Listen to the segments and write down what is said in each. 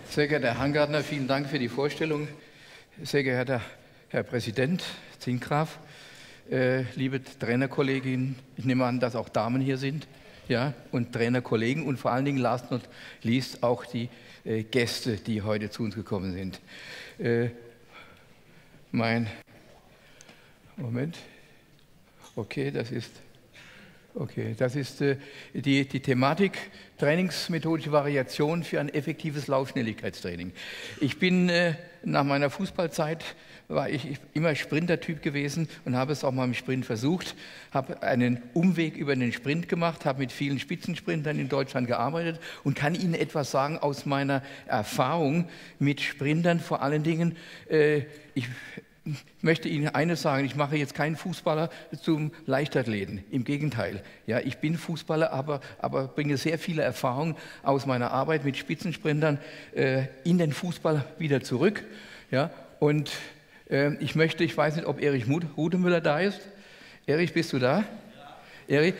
Sehr geehrter Herr Hangartner, vielen Dank für die Vorstellung. Sehr geehrter Herr Präsident Zinkgraf, liebe Trainerkolleginnen, ich nehme an, dass auch Damen hier sind, ja, und Trainerkollegen und vor allen Dingen last not least auch die Gäste, die heute zu uns gekommen sind. Das ist die Thematik trainingsmethodische Variation für ein effektives Laufschnelligkeitstraining. Ich bin nach meiner Fußballzeit war ich immer Sprintertyp gewesen und habe es auch mal im Sprint versucht, habe einen Umweg über den Sprint gemacht, habe mit vielen Spitzensprintern in Deutschland gearbeitet und kann Ihnen etwas sagen aus meiner Erfahrung mit Sprintern. Vor allen Dingen, ich möchte Ihnen eines sagen, ich mache jetzt keinen Fußballer zum Leichtathleten, im Gegenteil. Ja, ich bin Fußballer, aber bringe sehr viele Erfahrungen aus meiner Arbeit mit Spitzensprintern in den Fußball wieder zurück. Ja, und ich weiß nicht, ob Erich Rudemüller da ist. Erich, bist du da? Ja. Erich,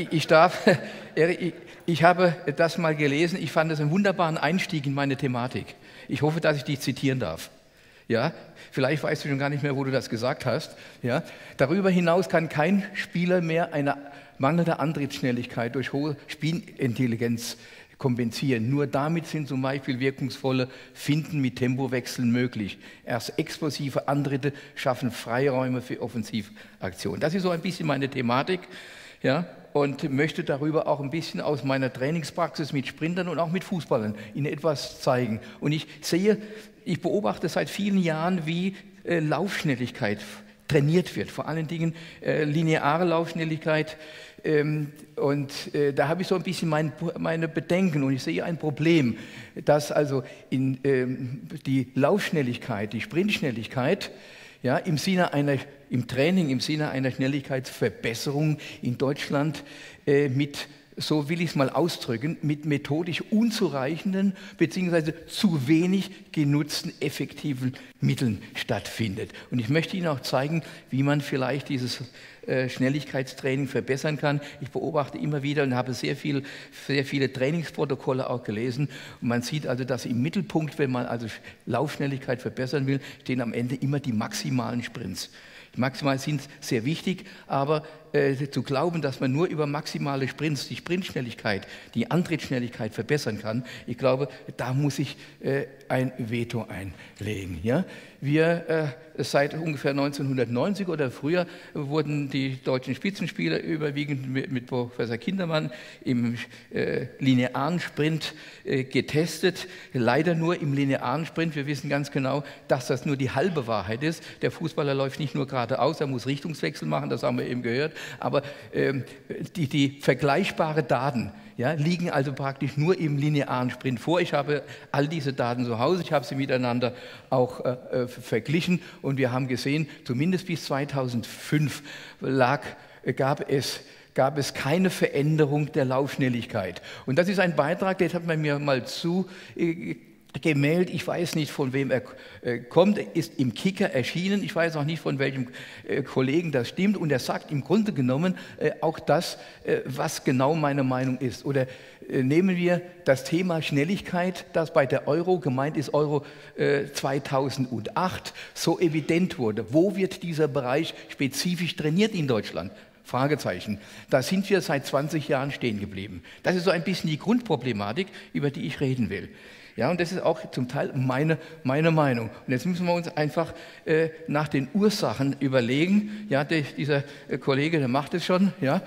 ich habe das mal gelesen, ich fand es einen wunderbaren Einstieg in meine Thematik. Ich hoffe, dass ich dich zitieren darf. Ja, vielleicht weißt du schon gar nicht mehr, wo du das gesagt hast. Ja, darüber hinaus kann kein Spieler mehr eine mangelnde Antrittsschnelligkeit durch hohe Spielintelligenz kompensieren. Nur damit sind zum Beispiel wirkungsvolle Finten mit Tempowechseln möglich. Erst explosive Antritte schaffen Freiräume für Offensivaktionen. Das ist so ein bisschen meine Thematik. Ja, und möchte darüber auch ein bisschen aus meiner Trainingspraxis mit Sprintern und auch mit Fußballern Ihnen etwas zeigen. Und ich beobachte seit vielen Jahren, wie Laufschnelligkeit trainiert wird, vor allen Dingen lineare Laufschnelligkeit. Da habe ich so ein bisschen meine Bedenken und ich sehe ein Problem, dass also die Laufschnelligkeit, die Sprintschnelligkeit, ja, im Training, im Sinne einer Schnelligkeitsverbesserung in Deutschland so will ich es mal ausdrücken, mit methodisch unzureichenden bzw. zu wenig genutzten effektiven Mitteln stattfindet. Und ich möchte Ihnen auch zeigen, wie man vielleicht dieses Schnelligkeitstraining verbessern kann. Ich beobachte immer wieder und habe sehr viele Trainingsprotokolle auch gelesen. Und man sieht also, dass im Mittelpunkt, wenn man also Laufschnelligkeit verbessern will, stehen am Ende immer die maximalen Sprints. Die Maximalen sind sehr wichtig, aber zu glauben, dass man nur über maximale Sprints die Sprintschnelligkeit, die Antrittsschnelligkeit verbessern kann, ich glaube, da muss ich ein Veto einlegen. Ja? Seit ungefähr 1990 oder früher wurden die deutschen Spitzenspieler überwiegend mit Professor Kindermann im linearen Sprint getestet. Leider nur im linearen Sprint. Wir wissen ganz genau, dass das nur die halbe Wahrheit ist. Der Fußballer läuft nicht nur geradeaus, er muss Richtungswechsel machen, das haben wir eben gehört. Aber die vergleichbaren Daten, ja, liegen also praktisch nur im linearen Sprint vor. Ich habe all diese Daten zu Hause, ich habe sie miteinander auch verglichen und wir haben gesehen, zumindest bis 2005 gab es keine Veränderung der Laufschnelligkeit. Und das ist ein Beitrag, den hat man mir mal gemeldet, ich weiß nicht, von wem er kommt, er ist im Kicker erschienen, ich weiß auch nicht, von welchem Kollegen das stimmt und er sagt im Grunde genommen auch das, was genau meine Meinung ist. Oder nehmen wir das Thema Schnelligkeit, das bei der Euro, gemeint ist Euro 2008, so evident wurde. Wo wird dieser Bereich spezifisch trainiert in Deutschland? Fragezeichen. Da sind wir seit 20 Jahren stehen geblieben. Das ist so ein bisschen die Grundproblematik, über die ich reden will. Ja, und das ist auch zum Teil meine Meinung. Und jetzt müssen wir uns einfach nach den Ursachen überlegen. Ja, dieser Kollege, der macht es schon. Ja.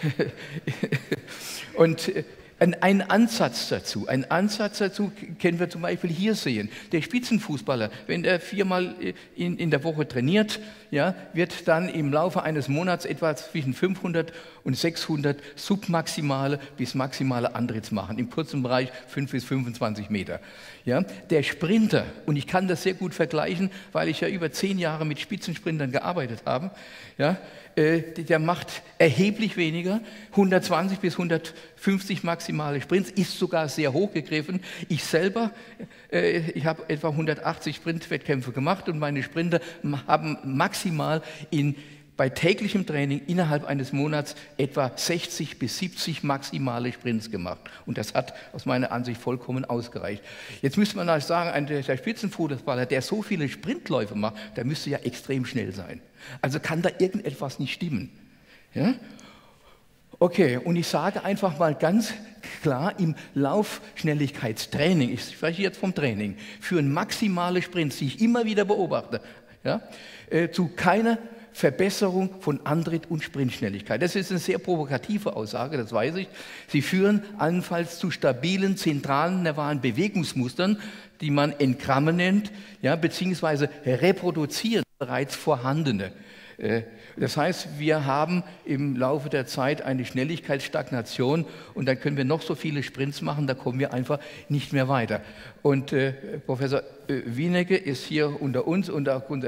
Und einen Ansatz dazu können wir zum Beispiel hier sehen. Der Spitzenfußballer, wenn er 4-mal in der Woche trainiert, ja, wird dann im Laufe eines Monats etwa zwischen 500 und 600 submaximale bis maximale Antritts machen, im kurzen Bereich 5 bis 25 Meter. Ja, der Sprinter, und ich kann das sehr gut vergleichen, weil ich ja über 10 Jahre mit Spitzensprintern gearbeitet habe, ja, der macht erheblich weniger, 120 bis 150 maximale Sprints, ist sogar sehr hoch gegriffen. Ich selber, ich habe etwa 180 Sprintwettkämpfe gemacht und meine Sprinter haben maximal bei täglichem Training innerhalb eines Monats etwa 60 bis 70 maximale Sprints gemacht. Und das hat aus meiner Ansicht vollkommen ausgereicht. Jetzt müsste man also sagen, der Spitzenfußballer, der so viele Sprintläufe macht, der müsste ja extrem schnell sein. Also kann da irgendetwas nicht stimmen. Ja? Okay, und ich sage einfach mal ganz klar, im Laufschnelligkeitstraining, ich spreche jetzt vom Training, führen maximale Sprints, die ich immer wieder beobachte, ja, zu keiner Verbesserung von Antritt und Sprintschnelligkeit. Das ist eine sehr provokative Aussage, das weiß ich. Sie führen allenfalls zu stabilen, zentralen, nervalen Bewegungsmustern, die man Engramme nennt, ja, beziehungsweise reproduzieren bereits vorhandene. Das heißt, wir haben im Laufe der Zeit eine Schnelligkeitsstagnation und dann können wir noch so viele Sprints machen, da kommen wir einfach nicht mehr weiter. Und Professor Wienecke ist hier unter uns und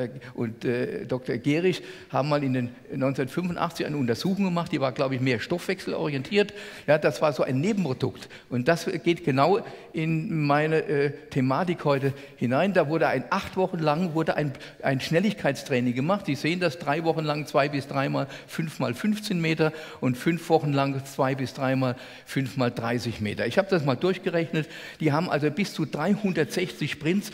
Dr. Gehrig haben mal in den 1985 eine Untersuchung gemacht, die war, glaube ich, mehr stoffwechselorientiert. Ja, das war so ein Nebenprodukt. Und das geht genau in meine Thematik heute hinein. Da wurde 8 Wochen lang ein Schnelligkeitstraining gemacht. Sie sehen das, 3 Wochen lang 2 bis 3 Mal 5 mal 15 Meter und 5 Wochen lang 2 bis 3 Mal 5 mal 30 Meter. Ich habe das mal durchgerechnet. Die haben also bis zu 360 Sprints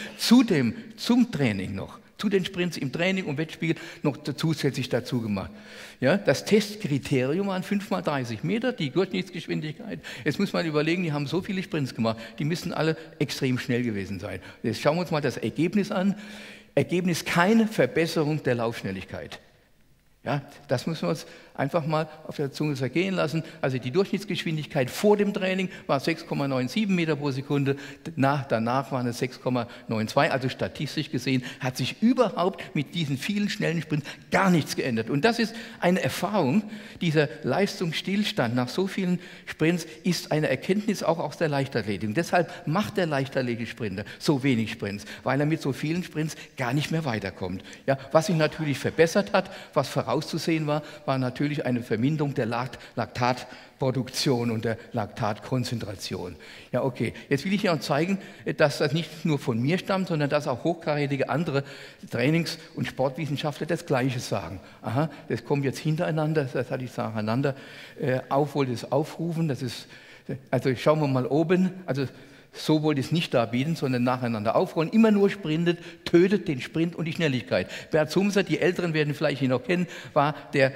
zum Training noch, zu den Sprints im Training und Wettspiel noch zusätzlich dazu gemacht. Ja, das Testkriterium waren 5 mal 30 Meter, die Durchschnittsgeschwindigkeit. Jetzt muss man überlegen, die haben so viele Sprints gemacht, die müssen alle extrem schnell gewesen sein. Jetzt schauen wir uns mal das Ergebnis an. Ergebnis: keine Verbesserung der Laufschnelligkeit. Ja, das müssen wir uns einfach mal auf der Zunge zergehen lassen. Also die Durchschnittsgeschwindigkeit vor dem Training war 6,97 Meter pro Sekunde, danach waren es 6,92. Also statistisch gesehen hat sich überhaupt mit diesen vielen schnellen Sprints gar nichts geändert. Und das ist eine Erfahrung, dieser Leistungsstillstand nach so vielen Sprints ist eine Erkenntnis auch aus der Leichtathletik. Und deshalb macht der Leichtathletik-Sprinter so wenig Sprints, weil er mit so vielen Sprints gar nicht mehr weiterkommt. Ja, was sich natürlich verbessert hat, was vorauszusehen war, war natürlich eine Verminderung der Laktatproduktion und der Laktatkonzentration. Ja, okay. Jetzt will ich Ihnen auch zeigen, dass das nicht nur von mir stammt, sondern dass auch hochkarätige andere Trainings- und Sportwissenschaftler das Gleiche sagen. Aha, das kommt jetzt hintereinander, das hatte ich nacheinander. Wollte es aufrufen, das ist, also schauen wir mal oben, also so wollte ich es nicht darbieten, sondern nacheinander aufrollen. Immer nur sprintet, tötet den Sprint und die Schnelligkeit. Bert Sumser, die Älteren werden vielleicht ihn noch kennen, war der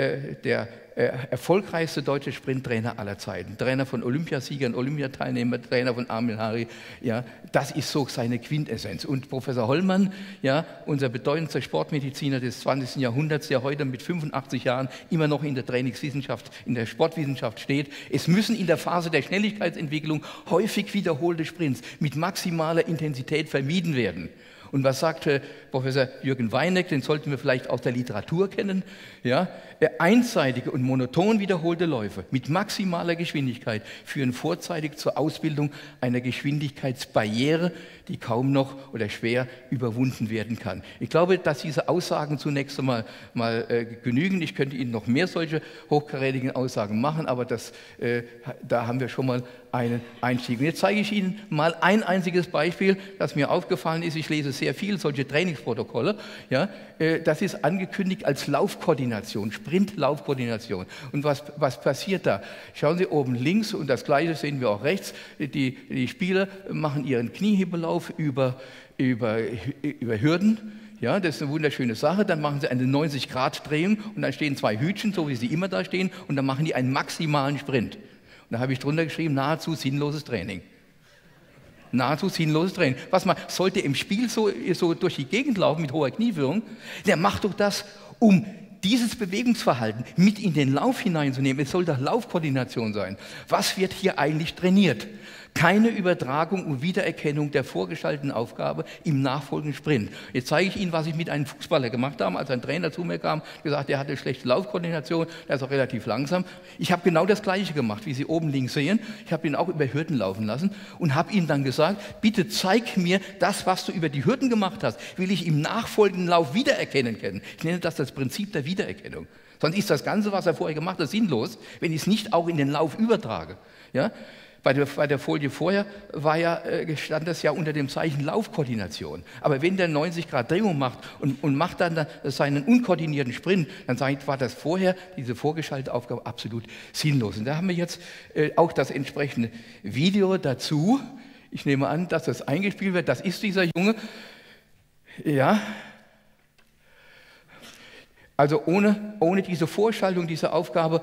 erfolgreichste deutsche Sprinttrainer aller Zeiten. Trainer von Olympiasiegern, Olympiateilnehmer, Trainer von Amil Hari. Ja, das ist so seine Quintessenz. Und Professor Hollmann, ja, unser bedeutendster Sportmediziner des 20. Jahrhunderts, der heute mit 85 Jahren immer noch in der Trainingswissenschaft, in der Sportwissenschaft steht. Es müssen in der Phase der Schnelligkeitsentwicklung häufig wiederholte Sprints mit maximaler Intensität vermieden werden. Und was sagt Professor Jürgen Weineck, den sollten wir vielleicht aus der Literatur kennen, ja, einseitige und monoton wiederholte Läufe mit maximaler Geschwindigkeit führen vorzeitig zur Ausbildung einer Geschwindigkeitsbarriere, die kaum noch oder schwer überwunden werden kann. Ich glaube, dass diese Aussagen zunächst einmal genügen. Ich könnte Ihnen noch mehr solche hochkarätigen Aussagen machen, aber da haben wir schon mal einen Einstieg. Und jetzt zeige ich Ihnen mal ein einziges Beispiel, das mir aufgefallen ist. Ich lese sehr viel solche Trainingsprotokolle. Ja, das ist angekündigt als Laufkoordination, Sprint-Laufkoordination. Und was passiert da? Schauen Sie oben links, und das Gleiche sehen wir auch rechts. Die Spieler machen ihren Kniehebelauf über Hürden. Ja, das ist eine wunderschöne Sache. Dann machen sie eine 90-Grad-Drehung und dann stehen 2 Hütchen, so wie sie immer da stehen, und dann machen die einen maximalen Sprint. Und da habe ich drunter geschrieben, nahezu sinnloses Training. Nahezu sinnloses Training. Sollte im Spiel so durch die Gegend laufen mit hoher Knieführung? Der macht doch das, um dieses Bewegungsverhalten mit in den Lauf hineinzunehmen. Es soll doch Laufkoordination sein. Was wird hier eigentlich trainiert? Keine Übertragung und Wiedererkennung der vorgeschalteten Aufgabe im nachfolgenden Sprint. Jetzt zeige ich Ihnen, was ich mit einem Fußballer gemacht habe, als ein Trainer zu mir kam, gesagt, der hatte schlechte Laufkoordination, der ist auch relativ langsam. Ich habe genau das Gleiche gemacht, wie Sie oben links sehen. Ich habe ihn auch über Hürden laufen lassen und habe ihm dann gesagt, bitte zeig mir das, was du über die Hürden gemacht hast, will ich im nachfolgenden Lauf wiedererkennen können. Ich nenne das Prinzip der Wiedererkennung. Sonst ist das Ganze, was er vorher gemacht hat, sinnlos, wenn ich es nicht auch in den Lauf übertrage. Ja? Bei der Folie vorher stand das ja unter dem Zeichen Laufkoordination. Aber wenn der 90 Grad Drehung macht und macht dann seinen unkoordinierten Sprint, dann sage ich, war das vorher, diese vorgeschaltete Aufgabe, absolut sinnlos. Und da haben wir jetzt auch das entsprechende Video dazu. Ich nehme an, dass das eingespielt wird. Das ist dieser Junge. Ja. Also ohne diese Vorschaltung, diese Aufgabe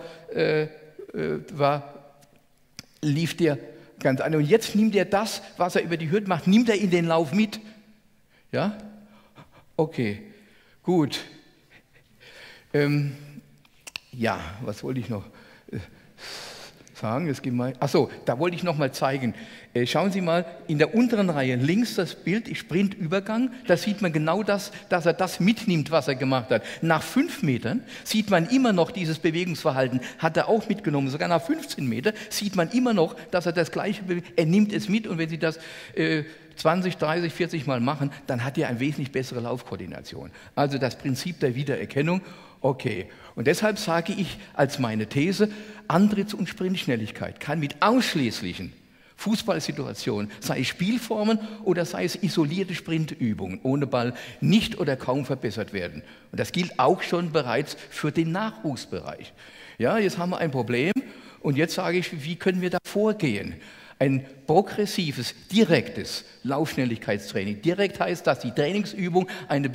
lief der ganz anders. Und jetzt nimmt er das, was er über die Hürden macht, nimmt er in den Lauf mit. Ja? Okay, gut. Ja, was wollte ich noch sagen? Achso, da wollte ich noch mal zeigen. Schauen Sie mal, in der unteren Reihe links das Bild, Sprintübergang, da sieht man genau das, dass er das mitnimmt, was er gemacht hat. Nach 5 Metern sieht man immer noch dieses Bewegungsverhalten, hat er auch mitgenommen. Sogar nach 15 Metern sieht man immer noch, dass er das Gleiche bewegt. Er nimmt es mit und wenn Sie das 20, 30, 40 Mal machen, dann hat er eine wesentlich bessere Laufkoordination. Also das Prinzip der Wiedererkennung, okay. Und deshalb sage ich als meine These, Antritts- und Sprintschnelligkeit kann mit ausschließlichen Fußballsituationen, sei es Spielformen oder sei es isolierte Sprintübungen ohne Ball, nicht oder kaum verbessert werden. Und das gilt auch schon bereits für den Nachwuchsbereich. Ja, jetzt haben wir ein Problem und jetzt sage ich, wie können wir da vorgehen? Ein progressives, direktes Laufschnelligkeitstraining. Direkt heißt, dass die Trainingsübung eine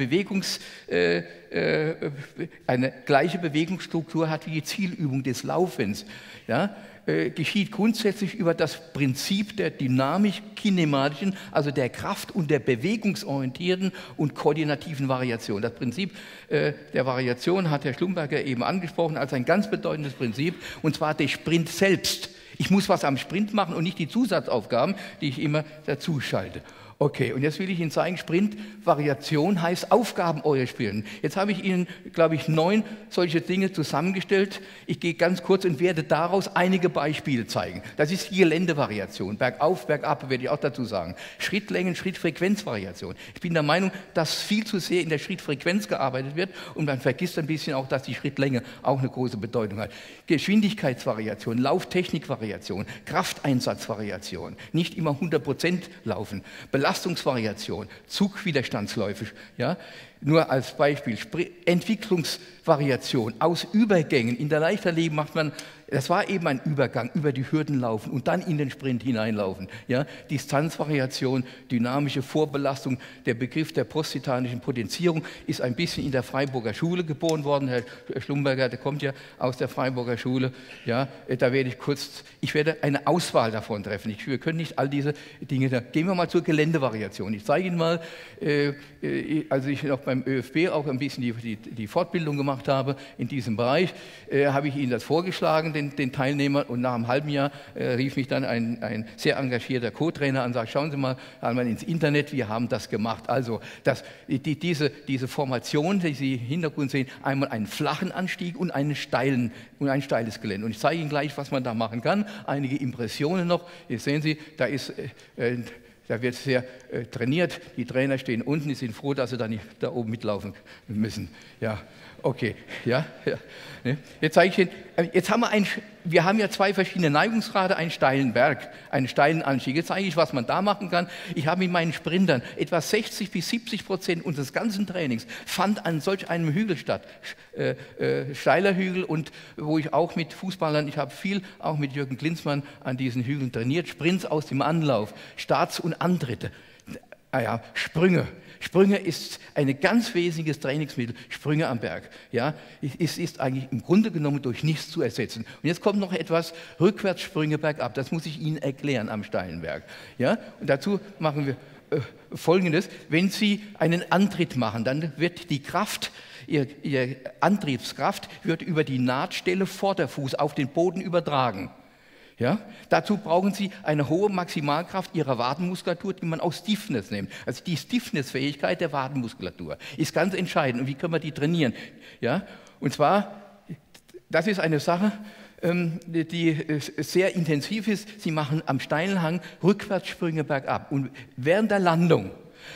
gleiche Bewegungsstruktur hat wie die Zielübung des Laufens. Ja, geschieht grundsätzlich über das Prinzip der dynamisch-kinematischen, also der Kraft- und der bewegungsorientierten und koordinativen Variation. Das Prinzip der Variation hat Herr Schlumberger eben angesprochen als ein ganz bedeutendes Prinzip, und zwar der Sprint selbst. Ich muss was am Sprint machen und nicht die Zusatzaufgaben, die ich immer dazu schalte. Okay, und jetzt will ich Ihnen zeigen, Sprintvariation heißt Aufgabenorientieren. Jetzt habe ich Ihnen, glaube ich, 9 solche Dinge zusammengestellt. Ich gehe ganz kurz und werde daraus einige Beispiele zeigen. Das ist die Geländevariation. Bergauf, bergab werde ich auch dazu sagen. Schrittlängen, Schrittfrequenzvariation. Ich bin der Meinung, dass viel zu sehr in der Schrittfrequenz gearbeitet wird und man vergisst ein bisschen auch, dass die Schrittlänge auch eine große Bedeutung hat. Geschwindigkeitsvariation, Lauftechnikvariation, Krafteinsatzvariation. Nicht immer 100% laufen. Belastungsvariation, Zugwiderstandsläufe, ja, nur als Beispiel, Entwicklungsvariation aus Übergängen. In der Leichtathletik macht man, das war eben ein Übergang, über die Hürden laufen und dann in den Sprint hineinlaufen. Ja. Distanzvariation, dynamische Vorbelastung, der Begriff der posttitanischen Potenzierung ist ein bisschen in der Freiburger Schule geboren worden. Herr Schlumberger, der kommt ja aus der Freiburger Schule. Ja, da werde ich werde eine Auswahl davon treffen. Wir können nicht all diese Dinge, gehen wir mal zur Geländevariation. Ich zeige Ihnen mal, als ich noch beim ÖFB auch ein bisschen die Fortbildung gemacht habe in diesem Bereich, habe ich Ihnen das vorgeschlagen, den Teilnehmern, und nach einem halben Jahr rief mich dann ein sehr engagierter Co-Trainer an und sagte, schauen Sie mal einmal ins Internet, wir haben das gemacht. Also diese Formation, die Sie im Hintergrund sehen, einmal einen flachen Anstieg und ein steiles Gelände. Und ich zeige Ihnen gleich, was man da machen kann. Einige Impressionen noch. Hier sehen Sie, da wird sehr trainiert. Die Trainer stehen unten, die sind froh, dass sie da nicht da oben mitlaufen müssen. Ja, okay. Ja. Jetzt zeige ich Ihnen, wir haben ja 2 verschiedene Neigungsgrade, einen steilen Berg, einen steilen Anstieg. Jetzt zeige ich, was man da machen kann. Ich habe mit meinen Sprintern etwa 60-70% unseres ganzen Trainings fand an solch einem Hügel statt. Steiler Hügel, und wo ich auch mit Fußballern, ich habe viel auch mit Jürgen Klinsmann an diesen Hügeln trainiert, Sprints aus dem Anlauf, Starts und Antritte. Sprünge. Sprünge ist ein ganz wesentliches Trainingsmittel, Sprünge am Berg. Ja, es ist eigentlich im Grunde genommen durch nichts zu ersetzen. Und jetzt kommt noch etwas, Rückwärtssprünge bergab, das muss ich Ihnen erklären am steilen Berg. Ja, und dazu machen wir Folgendes, wenn Sie einen Antritt machen, dann wird die Kraft, Ihre Antriebskraft wird über die Nahtstelle Vorderfuß auf den Boden übertragen. Ja? Dazu brauchen Sie eine hohe Maximalkraft Ihrer Wadenmuskulatur, die man auch Stiffness nennt. Also die Stiffness-Fähigkeit der Wadenmuskulatur ist ganz entscheidend. Und wie können wir die trainieren? Ja? Und zwar, das ist eine Sache, die sehr intensiv ist. Sie machen am steilen Hang Rückwärtssprünge bergab. Und während der Landung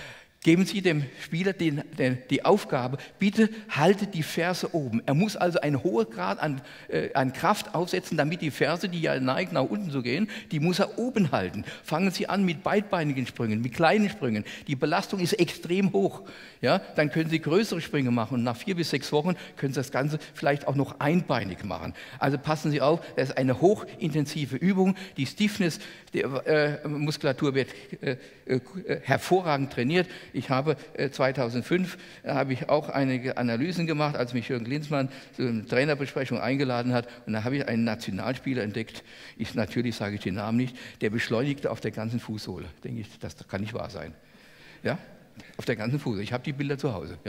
Geben Sie dem Spieler die Aufgabe, bitte haltet die Ferse oben. Er muss also einen hohen Grad an Kraft aufsetzen, damit die Ferse, die ja neigt, nach unten zu gehen, die muss er oben halten. Fangen Sie an mit beidbeinigen Sprüngen, mit kleinen Sprüngen. Die Belastung ist extrem hoch. Ja, dann können Sie größere Sprünge machen und nach 4 bis 6 Wochen können Sie das Ganze vielleicht auch noch einbeinig machen. Also passen Sie auf, das ist eine hochintensive Übung. Die Stiffness der Muskulatur wird hervorragend trainiert. Ich habe 2005 habe ich auch einige Analysen gemacht, als mich Jürgen Klinsmann zu einer Trainerbesprechung eingeladen hat. Und da habe ich einen Nationalspieler entdeckt. Natürlich sage ich den Namen nicht. Der beschleunigte auf der ganzen Fußsohle. Denke ich, das kann nicht wahr sein. Ja, auf der ganzen Fußsohle. Ich habe die Bilder zu Hause.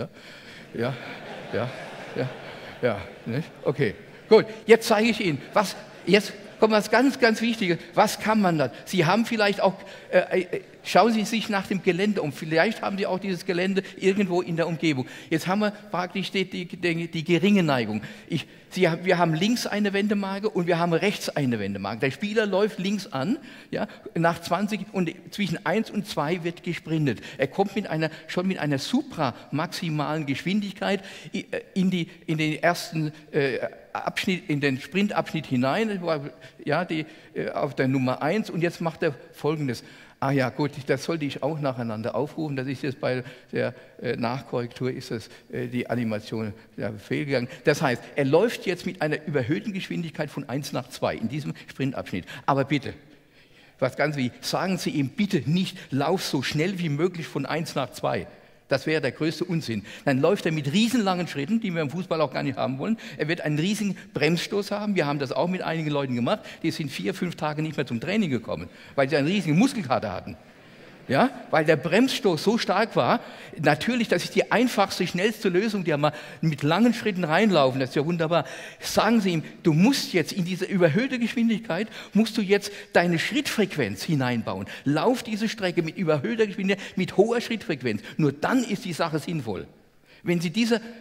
Ja, nicht? Okay, gut. Jetzt zeige ich Ihnen, was jetzt. Kommt was ganz, ganz Wichtiges. Was kann man da? Sie haben vielleicht auch, schauen Sie sich nach dem Gelände um. Vielleicht haben Sie auch dieses Gelände irgendwo in der Umgebung. Jetzt haben wir praktisch die geringe Neigung. Wir haben links eine Wendemarke und wir haben rechts eine Wendemarke. Der Spieler läuft links an, ja, nach 20 und zwischen 1 und 2 wird gesprintet. Er kommt schon mit einer supramaximalen Geschwindigkeit in den ersten Abschnitt, in den Sprintabschnitt hinein, ja, auf der Nummer 1, und jetzt macht er Folgendes. Ah ja, gut, das sollte ich auch nacheinander aufrufen. Das ist jetzt bei der Nachkorrektur, ist das die Animation fehlgegangen. Das heißt, er läuft jetzt mit einer überhöhten Geschwindigkeit von 1 nach 2 in diesem Sprintabschnitt. Aber bitte, was ganz wichtig, sagen Sie ihm bitte nicht, lauf so schnell wie möglich von 1 nach 2. Das wäre der größte Unsinn. Dann läuft er mit riesenlangen Schritten, die wir im Fußball auch gar nicht haben wollen. Er wird einen riesigen Bremsstoß haben. Wir haben das auch mit einigen Leuten gemacht. Die sind 4, 5 Tage nicht mehr zum Training gekommen, weil sie einen riesigen Muskelkater hatten. Ja, weil der Bremsstoß so stark war. Natürlich, das ist die einfachste, schnellste Lösung, die mal mit langen Schritten reinlaufen. Das ist ja wunderbar. Sagen Sie ihm, du musst jetzt in diese überhöhte Geschwindigkeit, musst du jetzt deine Schrittfrequenz hineinbauen. Lauf diese Strecke mit überhöhter Geschwindigkeit, mit hoher Schrittfrequenz. Nur dann ist die Sache sinnvoll. Wenn Sie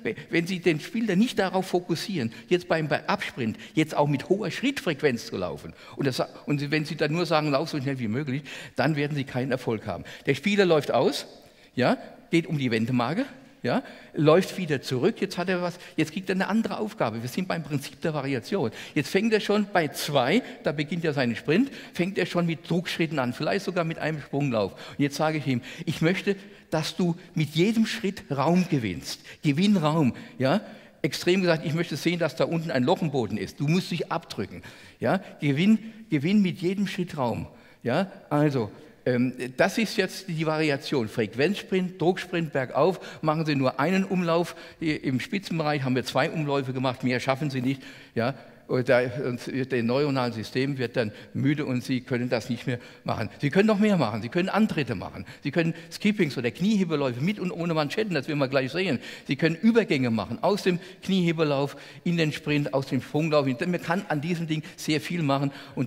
den Spieler nicht darauf fokussieren, jetzt beim Absprint jetzt auch mit hoher Schrittfrequenz zu laufen, und wenn Sie dann nur sagen, lauf so schnell wie möglich, dann werden Sie keinen Erfolg haben. Der Spieler läuft aus, ja, geht um die Wendemarke, ja, läuft wieder zurück, jetzt kriegt er eine andere Aufgabe. Wir sind beim Prinzip der Variation. Jetzt fängt er schon bei 2, da beginnt er seinen Sprint, fängt er schon mit Druckschritten an, vielleicht sogar mit einem Sprunglauf. Und jetzt sage ich ihm, ich möchte, dass du mit jedem Schritt Raum gewinnst. Gewinn Raum. Ja? Extrem gesagt, ich möchte sehen, dass da unten ein Loch im Boden ist. Du musst dich abdrücken. Ja? Gewinn mit jedem Schritt Raum. Ja? Also, das ist jetzt die Variation. Frequenzsprint, Drucksprint, bergauf. Machen Sie nur einen Umlauf. Im Spitzenbereich haben wir 2 Umläufe gemacht. Mehr schaffen Sie nicht. Ja? Das neuronale System wird dann müde und Sie können das nicht mehr machen. Sie können noch mehr machen. Sie können Antritte machen. Sie können Skippings oder Kniehebeläufe mit und ohne Manschetten, das werden wir gleich sehen. Sie können Übergänge machen aus dem Kniehebelauf in den Sprint, aus dem Sprunglauf. Man kann an diesem Ding sehr viel machen. Und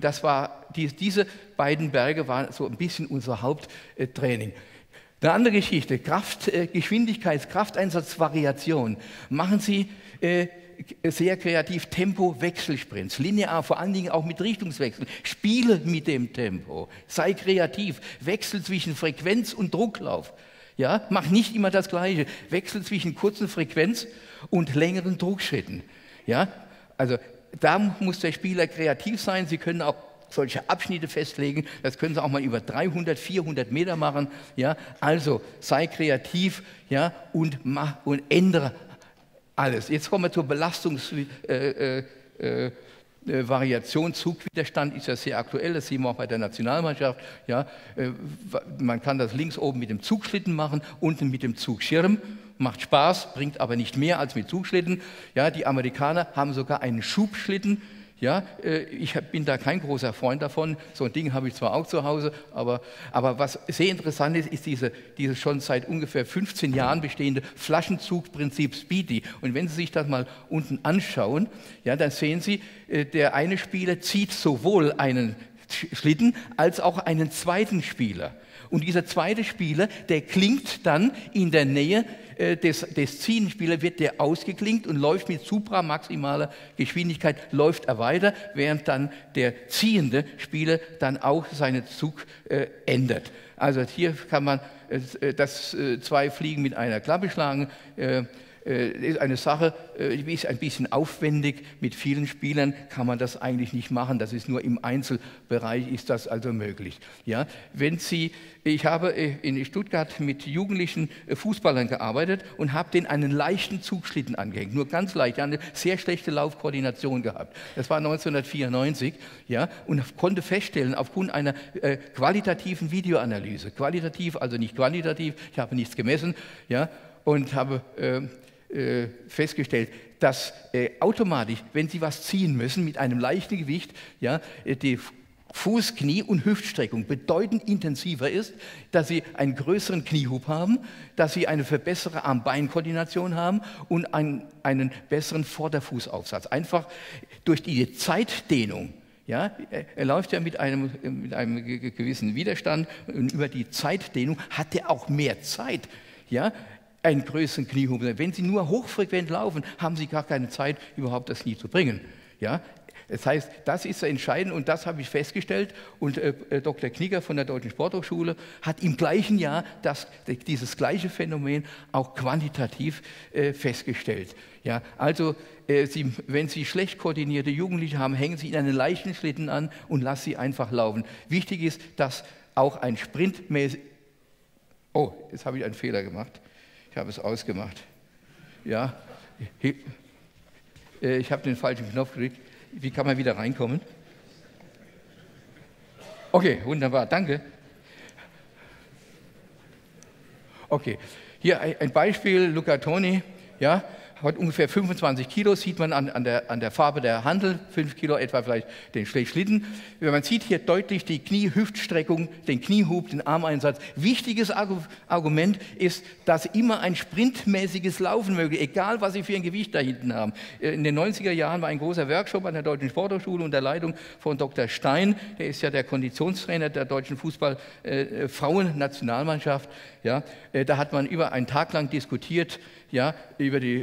diese beiden Berge waren so ein bisschen unser Haupttraining. Eine andere Geschichte, Geschwindigkeits-, Krafteinsatz, Variation. Machen Sie sehr kreativ Tempo-Wechselsprints, linear, vor allen Dingen auch mit Richtungswechsel. Spiele mit dem Tempo, sei kreativ, wechsel zwischen Frequenz und Drucklauf. Ja, mach nicht immer das Gleiche, wechsel zwischen kurzen Frequenz und längeren Druckschritten. Ja, also da muss der Spieler kreativ sein. Sie können auch solche Abschnitte festlegen, das können Sie auch mal über 300, 400 Meter machen. Ja, also sei kreativ, ja, und ändere alles. Jetzt kommen wir zur Belastungsvariation. Zugwiderstand ist ja sehr aktuell, das sehen wir auch bei der Nationalmannschaft. Ja, man kann das links oben mit dem Zugschlitten machen, unten mit dem Zugschirm. Macht Spaß, bringt aber nicht mehr als mit Zugschlitten. Ja, die Amerikaner haben sogar einen Schubschlitten. Ja, ich bin da kein großer Freund davon. So ein Ding habe ich zwar auch zu Hause, aber was sehr interessant ist, ist dieses schon seit ungefähr 15 Jahren bestehende Flaschenzugprinzip Speedy. Und wenn Sie sich das mal unten anschauen, ja, dann sehen Sie, der eine Spieler zieht sowohl einen Schlitten als auch einen zweiten Spieler. Und dieser zweite Spieler, der klingt dann in der Nähe des ziehenden Spielers, wird der ausgeklinkt und läuft mit supramaximaler Geschwindigkeit, läuft er weiter, während dann der ziehende Spieler dann auch seinen Zug ändert. Also hier kann man zwei Fliegen mit einer Klappe schlagen. Ist eine Sache, die ist ein bisschen aufwendig. Mit vielen Spielern kann man das eigentlich nicht machen. Das ist nur im Einzelbereich ist das also möglich. Ja, ich habe in Stuttgart mit jugendlichen Fußballern gearbeitet und habe denen einen leichten Zugschlitten angehängt, nur ganz leicht. Die haben eine sehr schlechte Laufkoordination gehabt. Das war 1994, ja, und konnte feststellen aufgrund einer qualitativen Videoanalyse, qualitativ, also nicht quantitativ, ich habe nichts gemessen, ja, und habe festgestellt, dass automatisch, wenn Sie was ziehen müssen mit einem leichten Gewicht, ja, die Fuß-, Knie- und Hüftstreckung bedeutend intensiver ist, dass Sie einen größeren Kniehub haben, dass Sie eine verbesserte Arm-Bein-Koordination haben und einen besseren Vorderfußaufsatz. Einfach durch die Zeitdehnung. Ja, er läuft ja mit einem gewissen Widerstand und über die Zeitdehnung hat er auch mehr Zeit. Ja, einen größeren Kniehub. Wenn Sie nur hochfrequent laufen, haben Sie gar keine Zeit, überhaupt das Knie zu bringen. Ja? Das heißt, das ist entscheidend und das habe ich festgestellt. Und Dr. Knicker von der Deutschen Sporthochschule hat im gleichen Jahr dieses gleiche Phänomen auch quantitativ festgestellt. Ja? Also, wenn Sie schlecht koordinierte Jugendliche haben, hängen Sie ihnen einen leichten Schlitten an und lassen sie einfach laufen. Wichtig ist, dass auch ein sprintmäßig... Oh, jetzt habe ich einen Fehler gemacht. Ich habe es ausgemacht. Ja, ich habe den falschen Knopf gedrückt. Wie kann man wieder reinkommen? Okay, wunderbar, danke. Okay, hier ein Beispiel, Luca Toni, ja, hat ungefähr 25 Kilo, sieht man an der Farbe der Hantel, 5 Kilo etwa vielleicht den Schlitten. Man sieht hier deutlich die Knie-Hüftstreckung, den Kniehub, den Armeinsatz. Wichtiges Argument ist, dass immer ein sprintmäßiges Laufen möglich ist, egal was Sie für ein Gewicht da hinten haben. In den 90er Jahren war ein großer Workshop an der Deutschen Sporthochschule unter Leitung von Dr. Stein, der ist ja der Konditionstrainer der deutschen Fußball-Frauen-Nationalmannschaft. Ja, da hat man über einen Tag lang diskutiert, ja, über die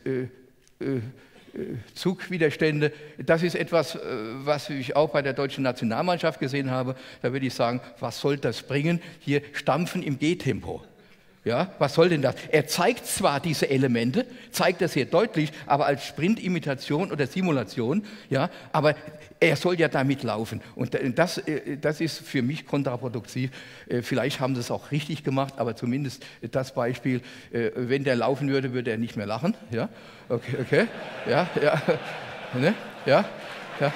Zugwiderstände. Das ist etwas, was ich auch bei der deutschen Nationalmannschaft gesehen habe. Da würde ich sagen, was soll das bringen? Hier Stampfen im Gehtempo. Ja, was soll denn das? Er zeigt zwar diese Elemente, zeigt das sehr deutlich, aber als Sprintimitation oder Simulation, ja, aber er soll ja damit laufen. Und das ist für mich kontraproduktiv. Vielleicht haben sie es auch richtig gemacht, aber zumindest das Beispiel, wenn der laufen würde, würde er nicht mehr lachen. Ja, okay, ja, ja, ne? Ja, ja.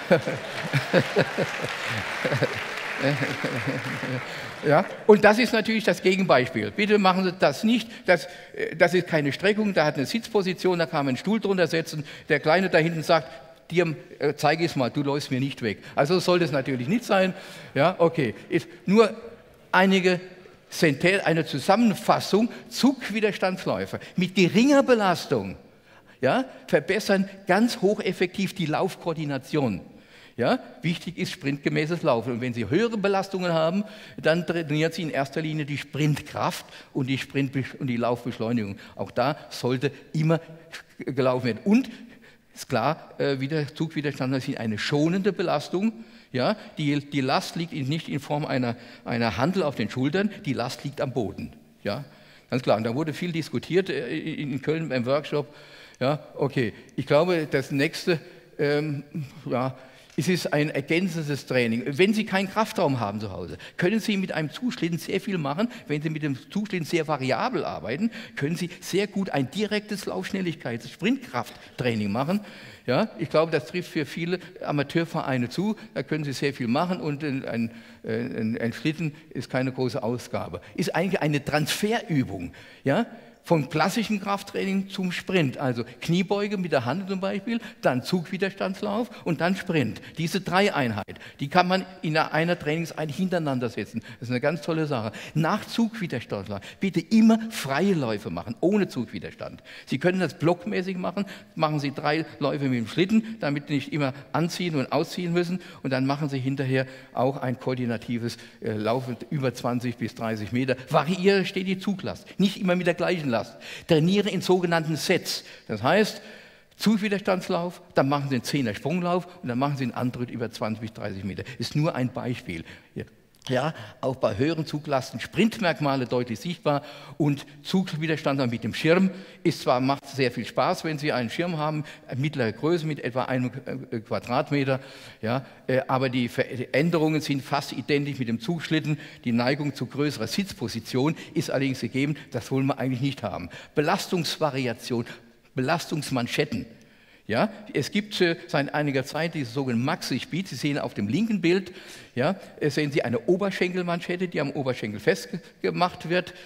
Ja, und das ist natürlich das Gegenbeispiel. Bitte machen Sie das nicht. Das ist keine Streckung, da hat eine Sitzposition, da kann man einen Stuhl drunter setzen. Der Kleine da hinten sagt, dir zeige ich es mal, du läufst mir nicht weg. Also soll das natürlich nicht sein. Ja, okay. Ist nur eine Zusammenfassung, Zugwiderstandsläufer mit geringer Belastung, ja, verbessern ganz hocheffektiv die Laufkoordination. Ja, wichtig ist sprintgemäßes Laufen. Und wenn Sie höhere Belastungen haben, dann trainieren Sie in erster Linie die Sprintkraft und die Laufbeschleunigung. Auch da sollte immer gelaufen werden. Und ist klar, Zugwiderstand ist eine schonende Belastung. Ja, die Last liegt nicht in Form einer Hantel auf den Schultern, die Last liegt am Boden. Ja, ganz klar. Und da wurde viel diskutiert in Köln beim Workshop. Ja, okay. Ich glaube, das nächste, es ist ein ergänzendes Training. Wenn Sie keinen Kraftraum haben zu Hause, können Sie mit einem Zuschlitten sehr viel machen. Wenn Sie mit dem Zuschlitten sehr variabel arbeiten, können Sie sehr gut ein direktes Laufschnelligkeits-, Sprintkrafttraining machen. Ja, ich glaube, das trifft für viele Amateurvereine zu. Da können Sie sehr viel machen und ein Schlitten ist keine große Ausgabe. Ist eigentlich eine Transferübung. Ja? Vom klassischen Krafttraining zum Sprint, also Kniebeuge mit der Hand zum Beispiel, dann Zugwiderstandslauf und dann Sprint. Diese 3 Einheiten, die kann man in einer Trainingseinheit hintereinander setzen. Das ist eine ganz tolle Sache. Nach Zugwiderstandslauf bitte immer freie Läufe machen, ohne Zugwiderstand. Sie können das blockmäßig machen, machen Sie 3 Läufe mit dem Schlitten, damit Sie nicht immer anziehen und ausziehen müssen und dann machen Sie hinterher auch ein koordinatives Laufen über 20 bis 30 Meter. Variiere stetig Zuglast, nicht immer mit der gleichen Last. Trainiere in sogenannten Sets. Das heißt, Zugwiderstandslauf, dann machen Sie einen 10er Sprunglauf und dann machen Sie einen Antritt über 20 bis 30 Meter. Ist nur ein Beispiel. Ja, auch bei höheren Zuglasten Sprintmerkmale deutlich sichtbar und Zugwiderstand mit dem Schirm macht sehr viel Spaß, wenn Sie einen Schirm haben, mittlere Größe mit etwa 1 Quadratmeter, ja, aber die Veränderungen sind fast identisch mit dem Zugschlitten. Die Neigung zu größerer Sitzposition ist allerdings gegeben, das wollen wir eigentlich nicht haben. Belastungsvariation, Belastungsmanschetten. Ja, es gibt seit einiger Zeit diese sogenannten Maxi-Speed. Sie sehen auf dem linken Bild, ja, sehen Sie eine Oberschenkelmanschette, die am Oberschenkel festgemacht wird.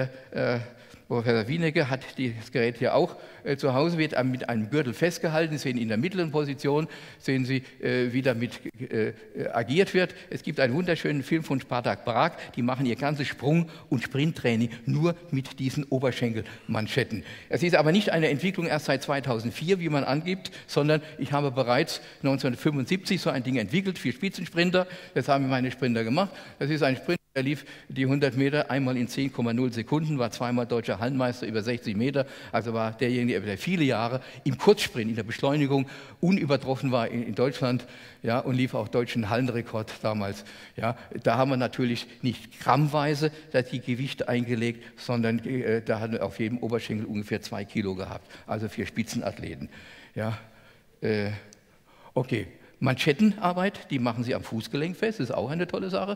Professor Wienecke hat das Gerät hier auch zu Hause, wird mit einem Gürtel festgehalten. Sie sehen in der mittleren Position, sehen Sie, wie damit agiert wird. Es gibt einen wunderschönen Film von Spartak Prag, die machen ihr ganzes Sprung- und Sprinttraining nur mit diesen Oberschenkelmanschetten. Es ist aber nicht eine Entwicklung erst seit 2004, wie man angibt, sondern ich habe bereits 1975 so ein Ding entwickelt für Spitzensprinter. Das haben meine Sprinter gemacht. Das ist ein Sprint. Er lief die 100 Meter einmal in 10,0 Sekunden, war zweimal deutscher Hallenmeister über 60 Meter, also war derjenige, der viele Jahre im Kurzsprint, in der Beschleunigung unübertroffen war in Deutschland, ja, und lief auch deutschen Hallenrekord damals. Ja. Da haben wir natürlich nicht grammweise die Gewichte eingelegt, sondern da hatten wir auf jedem Oberschenkel ungefähr 2 Kilo gehabt, also für Spitzenathleten. Ja. Okay, Manschettenarbeit, die machen Sie am Fußgelenk fest, das ist auch eine tolle Sache.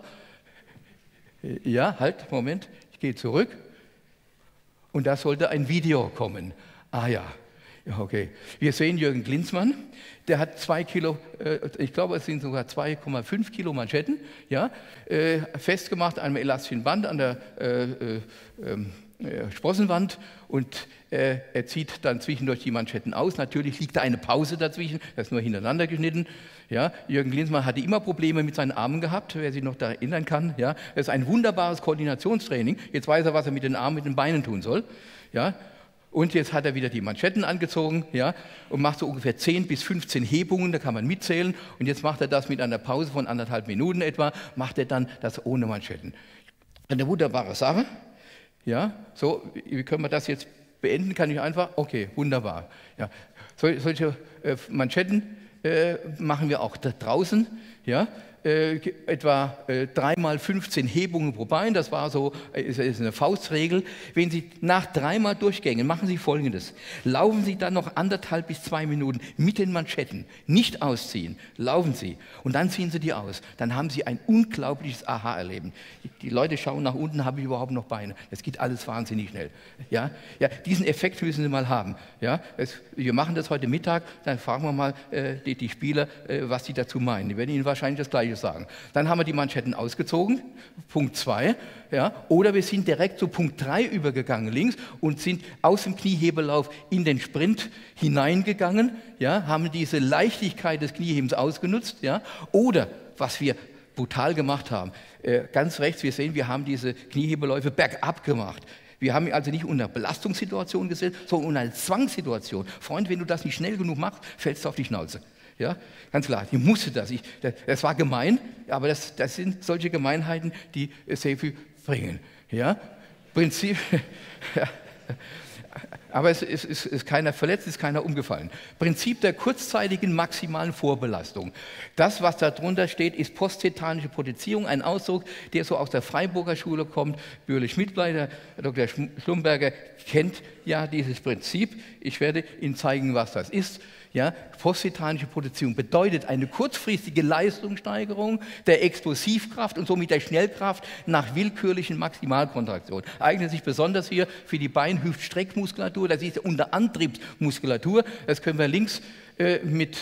Ja, halt, Moment, ich gehe zurück. Und da sollte ein Video kommen. Ah ja, okay. Wir sehen Jürgen Klinsmann, der hat 2 Kilo, ich glaube, es sind sogar 2,5 Kilo Manschetten, ja, festgemacht an einem elastischen Band an der Sprossenwand und er zieht dann zwischendurch die Manschetten aus. Natürlich liegt da eine Pause dazwischen, das ist nur hintereinander geschnitten. Ja, Jürgen Klinsmann hatte immer Probleme mit seinen Armen gehabt, wer sich noch da erinnern kann. Ja, das ist ein wunderbares Koordinationstraining. Jetzt weiß er, was er mit den Armen, mit den Beinen tun soll. Ja, und jetzt hat er wieder die Manschetten angezogen, ja, und macht so ungefähr 10 bis 15 Hebungen, da kann man mitzählen. Und jetzt macht er das mit einer Pause von 1,5 Minuten etwa, macht er dann das ohne Manschetten. Eine wunderbare Sache. Ja, so, wie können wir das jetzt beenden? Kann ich einfach, okay, wunderbar. Ja, solche Manschetten machen wir auch da draußen, ja, etwa 3 mal 15 Hebungen pro Bein, das war so, ist eine Faustregel. Wenn Sie nach 3 Mal Durchgängen, machen Sie Folgendes, laufen Sie dann noch 1,5 bis 2 Minuten mit den Manschetten, nicht ausziehen, laufen Sie und dann ziehen Sie die aus. Dann haben Sie ein unglaubliches Aha-Erleben. Die Leute schauen nach unten, habe ich überhaupt noch Beine? Das geht alles wahnsinnig schnell. Ja, ja, diesen Effekt müssen Sie mal haben. Ja, wir machen das heute Mittag, dann fragen wir mal die Spieler, was sie dazu meinen. Die werden Ihnen wahrscheinlich das Gleiche sagen. Dann haben wir die Manschetten ausgezogen, Punkt 2, ja, oder wir sind direkt zu Punkt 3 übergegangen links und sind aus dem Kniehebellauf in den Sprint hineingegangen, ja, haben diese Leichtigkeit des Kniehebens ausgenutzt, ja, oder was wir brutal gemacht haben, ganz rechts, wir sehen, wir haben diese Kniehebeläufe bergab gemacht. Wir haben also nicht unter Belastungssituation gesetzt, sondern unter einer Zwangssituation. Freund, wenn du das nicht schnell genug machst, fällst du auf die Schnauze. Ja, ganz klar, ich musste das. Das war gemein, aber das sind solche Gemeinheiten, die sehr viel bringen. Ja, Prinzip, ja. Aber es ist keiner verletzt, es ist keiner umgefallen. Prinzip der kurzzeitigen maximalen Vorbelastung. Das, was darunter steht, ist posttetanische Potenzierung, ein Ausdruck, der so aus der Freiburger Schule kommt. Bürle Schmidtleiter, Dr. Schlumberger kennt ja dieses Prinzip. Ich werde Ihnen zeigen, was das ist. Ja, posttetanische Potenzierung bedeutet eine kurzfristige Leistungssteigerung der Explosivkraft und somit der Schnellkraft nach willkürlichen Maximalkontraktionen. Eignet sich besonders hier für die Bein-Hüft-Streckmuskulatur, das ist unter Antriebsmuskulatur. Das können wir links mit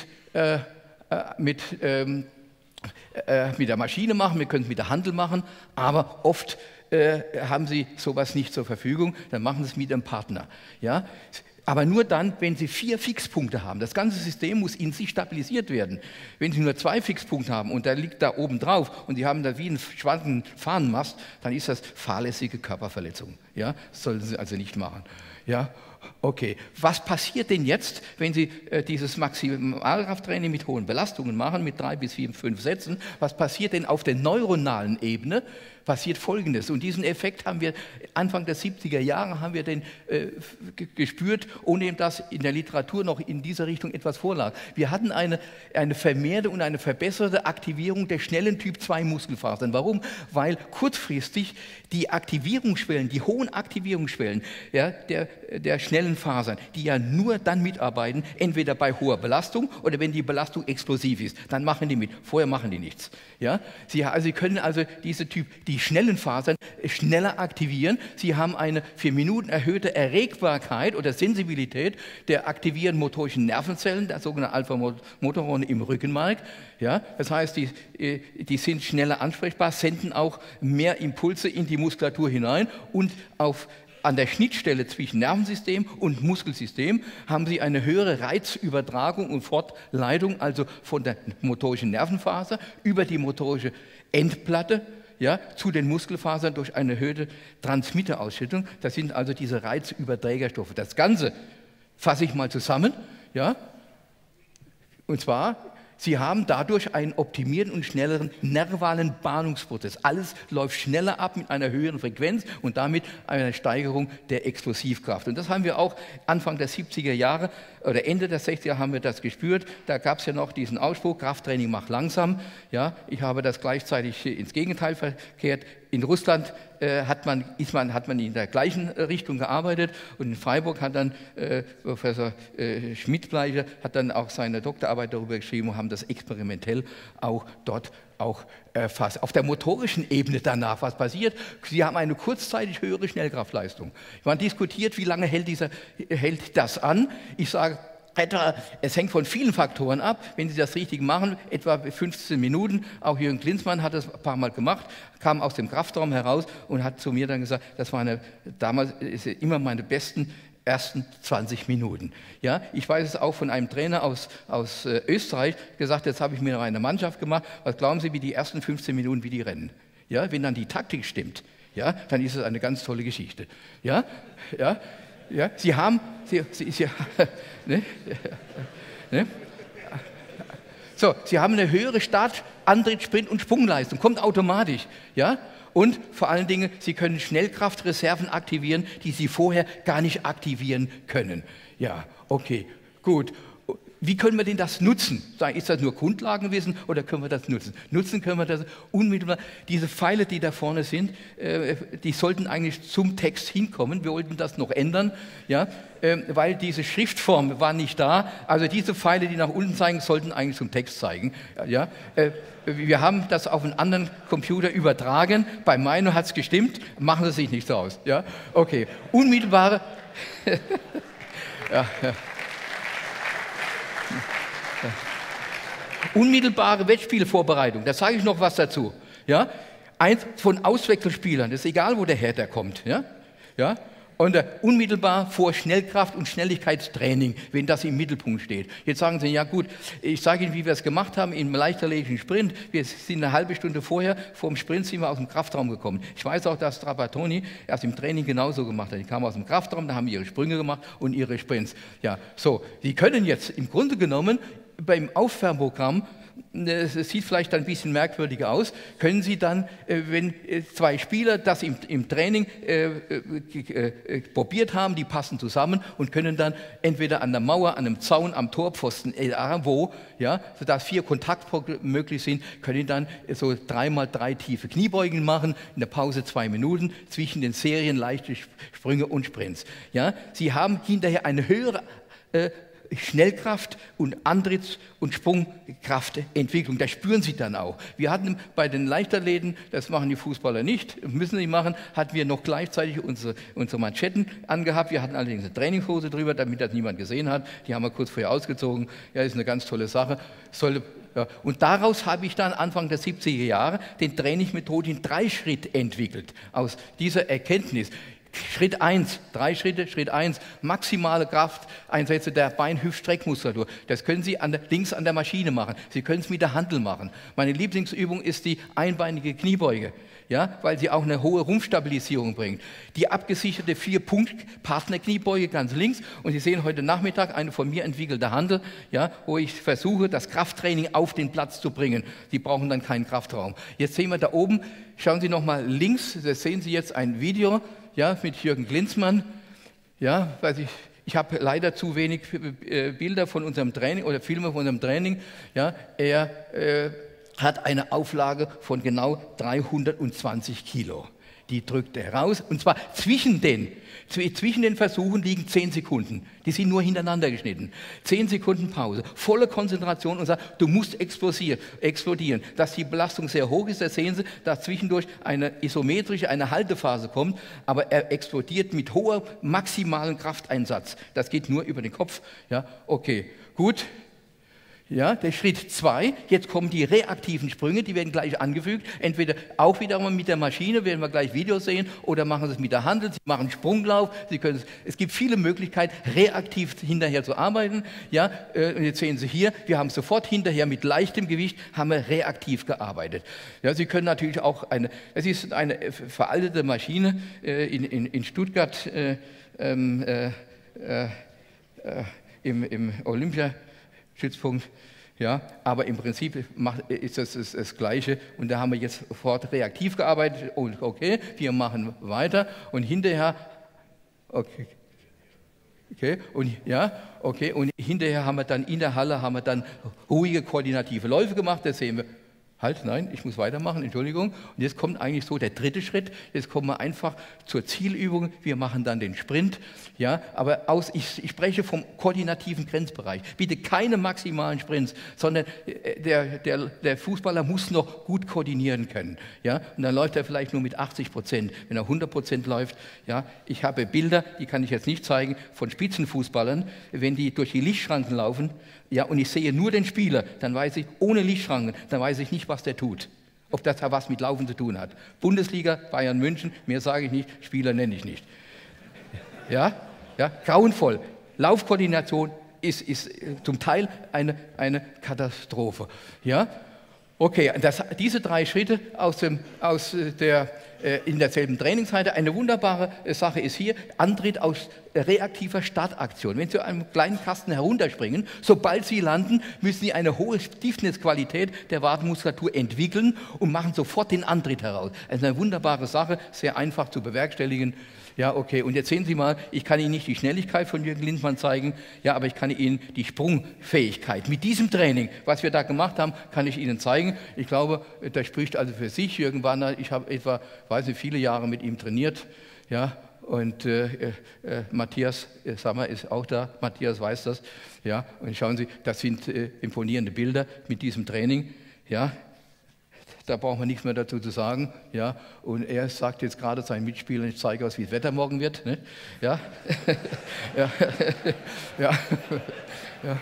der Maschine machen, wir können es mit der Handel machen, aber oft haben Sie sowas nicht zur Verfügung, dann machen Sie es mit Ihrem Partner. Ja? Aber nur dann, wenn Sie 4 Fixpunkte haben. Das ganze System muss in sich stabilisiert werden. Wenn Sie nur 2 Fixpunkte haben und der liegt da oben drauf und Sie haben da wie einen schwanken Fahnenmast, dann ist das fahrlässige Körperverletzung. Ja? Das sollten Sie also nicht machen. Ja? Okay, was passiert denn jetzt, wenn Sie dieses Maximalkrafttraining mit hohen Belastungen machen, mit 3 bis 4, 5 Sätzen? Was passiert denn auf der neuronalen Ebene? Passiert Folgendes, und diesen Effekt haben wir Anfang der 70er Jahre haben wir den gespürt, ohne dass in der Literatur noch in dieser Richtung etwas vorlag. Wir hatten eine vermehrte und eine verbesserte Aktivierung der schnellen Typ-2-Muskelfasern. Warum? Weil kurzfristig die Aktivierungsschwellen, die hohen Aktivierungsschwellen, ja, der schnellen Fasern, die ja nur dann mitarbeiten, entweder bei hoher Belastung oder wenn die Belastung explosiv ist, dann machen die mit. Vorher machen die nichts. Ja? Sie können also die schnellen Fasern schneller aktivieren. Sie haben eine 4 Minuten erhöhte Erregbarkeit oder Sensibilität der aktivierenden motorischen Nervenzellen, der sogenannten Alpha-Motorone im Rückenmark. Ja? Das heißt, die sind schneller ansprechbar, senden auch mehr Impulse in die Muskulatur hinein und an der Schnittstelle zwischen Nervensystem und Muskelsystem haben Sie eine höhere Reizübertragung und Fortleitung, also von der motorischen Nervenfaser über die motorische Endplatte, ja, zu den Muskelfasern durch eine erhöhte Transmitterausschüttung. Das sind also diese Reizüberträgerstoffe. Das Ganze fasse ich mal zusammen. Ja, und zwar, Sie haben dadurch einen optimierten und schnelleren nervalen Bahnungsprozess. Alles läuft schneller ab mit einer höheren Frequenz und damit einer Steigerung der Explosivkraft. Und das haben wir auch Anfang der 70er Jahre oder Ende der 60er haben wir das gespürt. Da gab es ja noch diesen Ausspruch, Krafttraining macht langsam. Ja, ich habe das gleichzeitig ins Gegenteil verkehrt. In Russland hat man in der gleichen Richtung gearbeitet und in Freiburg hat dann Professor Schmidt-Bleicher hat dann auch seine Doktorarbeit darüber geschrieben und haben das experimentell auch dort erfasst. Auf der motorischen Ebene danach, was passiert? Sie haben eine kurzzeitig höhere Schnellkraftleistung. Man diskutiert, wie lange hält das an? Ich sage, es hängt von vielen Faktoren ab. Wenn Sie das richtig machen, etwa 15 Minuten. Auch Jürgen Klinsmann hat das ein paar Mal gemacht, kam aus dem Kraftraum heraus und hat zu mir dann gesagt, das waren damals immer meine besten ersten 20 Minuten. Ja, ich weiß es auch von einem Trainer aus Österreich, gesagt, jetzt habe ich mir noch eine Mannschaft gemacht. Was glauben Sie, wie die ersten 15 Minuten, wie die rennen? Ja, wenn dann die Taktik stimmt, ja, dann ist es eine ganz tolle Geschichte. Ja, ja. Ja, Sie haben, ne? Ne? So, Sie haben eine höhere Start-, Antritt-, Sprint- und Sprungleistung, kommt automatisch, ja? Und vor allen Dingen, Sie können Schnellkraftreserven aktivieren, die Sie vorher gar nicht aktivieren können. Ja, okay, gut. Wie können wir denn das nutzen? Ist das nur Grundlagenwissen oder können wir das nutzen? Nutzen können wir das unmittelbar. Diese Pfeile, die da vorne sind, die sollten eigentlich zum Text hinkommen. Wir wollten das noch ändern, ja, weil diese Schriftform war nicht da. Also diese Pfeile, die nach unten zeigen, sollten eigentlich zum Text zeigen. Ja. Wir haben das auf einen anderen Computer übertragen. Bei meinem hat es gestimmt. Machen Sie sich nichts aus. Ja. Okay. Unmittelbare... ja, ja. Unmittelbare Wettspielvorbereitung, da sage ich noch was dazu. Ja? Eins von Auswechselspielern, das ist egal, wo der herkommt. Ja? Ja? Und unmittelbar vor Schnellkraft- und Schnelligkeitstraining, wenn das im Mittelpunkt steht. Jetzt sagen Sie, ja gut, ich sage Ihnen, wie wir es gemacht haben im leichtathletischen Sprint. Wir sind eine halbe Stunde vorher, vor dem Sprint sind wir aus dem Kraftraum gekommen. Ich weiß auch, dass Trapattoni erst im Training genauso gemacht hat. Die kamen aus dem Kraftraum, da haben ihre Sprünge gemacht und ihre Sprints. Ja, so, Sie können jetzt im Grunde genommen beim Aufwärmprogramm, es sieht vielleicht ein bisschen merkwürdiger aus, können Sie dann, wenn 2 Spieler das im Training probiert haben, die passen zusammen und können dann entweder an der Mauer, an einem Zaun, am Torpfosten, wo, ja, sodass 4 Kontaktpunkte möglich sind, können dann so 3x3 tiefe Kniebeugen machen, in der Pause 2 Minuten, zwischen den Serien leichte Sprünge und Sprints. Ja. Sie haben hinterher eine höhere Schnellkraft und Antritts- und Sprungkraftentwicklung. Das spüren Sie dann auch. Wir hatten bei den Leichtathleten, das machen die Fußballer nicht, müssen sie machen, hatten wir noch gleichzeitig unsere Manschetten angehabt. Wir hatten allerdings eine Trainingshose drüber, damit das niemand gesehen hat. Die haben wir kurz vorher ausgezogen. Ja, ist eine ganz tolle Sache. Ja, und daraus habe ich dann Anfang der 70er Jahre den Trainingsmethode in 3-Schritt entwickelt. Aus dieser Erkenntnis. Schritt 1, 3 Schritte, Schritt 1, maximale Krafteinsätze der Bein-Hüft-Streckmuskulatur. Das können Sie links an der Maschine machen. Sie können es mit der Handel machen. Meine Lieblingsübung ist die einbeinige Kniebeuge, ja, weil sie auch eine hohe Rumpfstabilisierung bringt. Die abgesicherte 4-Punkt-Partner-Kniebeuge ganz links. Und Sie sehen heute Nachmittag eine von mir entwickelte Handel, ja, wo ich versuche, das Krafttraining auf den Platz zu bringen. Sie brauchen dann keinen Kraftraum. Jetzt sehen wir da oben, schauen Sie noch mal links, da sehen Sie jetzt ein Video, ja, mit Jürgen Klinsmann, ja, ich habe leider zu wenig Bilder von unserem Training oder Filme von unserem Training. Ja, er hat eine Auflage von genau 320 Kilo. Die drückt er raus und zwar zwischen den Versuchen liegen 10 Sekunden. Die sind nur hintereinander geschnitten. 10 Sekunden Pause, volle Konzentration und sagt, du musst explodieren. Dass die Belastung sehr hoch ist, das sehen Sie, dass zwischendurch eine isometrische, eine Haltephase kommt, aber er explodiert mit hoher maximalen Krafteinsatz. Das geht nur über den Kopf. Ja, okay, gut. Ja, der Schritt 2, jetzt kommen die reaktiven Sprünge, die werden gleich angefügt, entweder auch wieder mit der Maschine, werden wir gleich Videos sehen, oder machen Sie es mit der Hand, Sie machen Sprunglauf, es gibt viele Möglichkeiten, reaktiv hinterher zu arbeiten. Ja, und jetzt sehen Sie hier, wir haben sofort hinterher mit leichtem Gewicht, haben wir reaktiv gearbeitet. Ja, Sie können natürlich auch es ist eine veraltete Maschine in Stuttgart im Olympiastützpunkt, ja, aber im Prinzip ist das Gleiche und da haben wir jetzt sofort reaktiv gearbeitet und okay, wir machen weiter und hinterher, okay, und ja, okay, und hinterher haben wir dann in der Halle ruhige koordinative Läufe gemacht, das sehen wir. Halt, nein, ich muss weitermachen, Entschuldigung. Und jetzt kommt eigentlich so der 3. Schritt. Jetzt kommen wir einfach zur Zielübung. Wir machen dann den Sprint. Ja, aber ich spreche vom koordinativen Grenzbereich. Bitte keine maximalen Sprints, sondern der Fußballer muss noch gut koordinieren können. Ja, und dann läuft er vielleicht nur mit 80%. Wenn er 100% läuft, ja, ich habe Bilder, die kann ich jetzt nicht zeigen, von Spitzenfußballern, wenn die durch die Lichtschranken laufen, ja, und ich sehe nur den Spieler, dann weiß ich, ohne Lichtschranken, dann weiß ich nicht, was der tut. Ob das da was mit Laufen zu tun hat. Bundesliga, Bayern München, mehr sage ich nicht, Spieler nenne ich nicht. Ja, ja, grauenvoll. Laufkoordination ist zum Teil eine Katastrophe. Ja, okay, diese 3 Schritte in derselben Trainingseinheit. Eine wunderbare Sache ist hier, Antritt aus reaktiver Startaktion. Wenn Sie einen kleinen Kasten herunterspringen, sobald Sie landen, müssen Sie eine hohe Stiffnessqualität der Wadenmuskulatur entwickeln und machen sofort den Antritt heraus. Also eine wunderbare Sache, sehr einfach zu bewerkstelligen. Ja, okay, und jetzt sehen Sie mal, ich kann Ihnen nicht die Schnelligkeit von Jürgen Klinsmann zeigen, ja, aber ich kann Ihnen die Sprungfähigkeit. Mit diesem Training, was wir da gemacht haben, kann ich Ihnen zeigen. Ich glaube, das spricht also für sich. Jürgen Warner, ich habe etwa, weiß nicht, viele Jahre mit ihm trainiert, ja, und Matthias Sammer ist auch da, Matthias weiß das, ja, und schauen Sie, das sind imponierende Bilder mit diesem Training, ja. Da brauchen wir nichts mehr dazu zu sagen. Ja? Und er sagt jetzt gerade seinen Mitspielern, ich zeige euch, wie das Wetter morgen wird. Ne? Ja? Ja. Ja. Ja.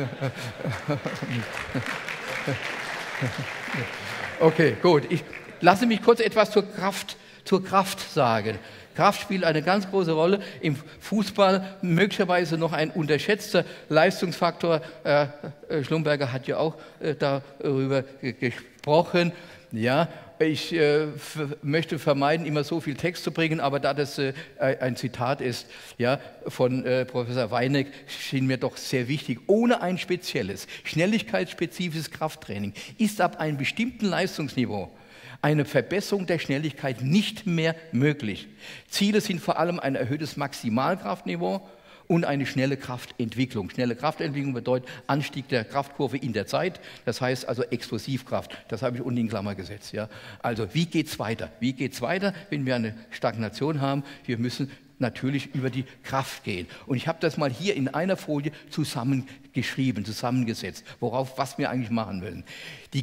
Okay, gut. Ich lasse mich kurz etwas zur Kraft sagen. Kraft spielt eine ganz große Rolle. Im Fußball möglicherweise noch ein unterschätzter Leistungsfaktor. Schlumberger hat ja auch darüber gesprochen. Ja, ich möchte vermeiden, immer so viel Text zu bringen, aber da das ein Zitat ist, ja, von Professor Weineck, schien mir doch sehr wichtig. Ohne ein spezielles, schnelligkeitsspezifisches Krafttraining ist ab einem bestimmten Leistungsniveau eine Verbesserung der Schnelligkeit nicht mehr möglich. Ziele sind vor allem ein erhöhtes Maximalkraftniveau und eine schnelle Kraftentwicklung. Schnelle Kraftentwicklung bedeutet Anstieg der Kraftkurve in der Zeit, das heißt also Explosivkraft. Das habe ich unten in Klammer gesetzt. Ja. Also wie geht es weiter? Wie geht es weiter, wenn wir eine Stagnation haben? Wir müssen natürlich über die Kraft gehen. Und ich habe das mal hier in einer Folie zusammengeschrieben, zusammengesetzt, was wir eigentlich machen wollen. Die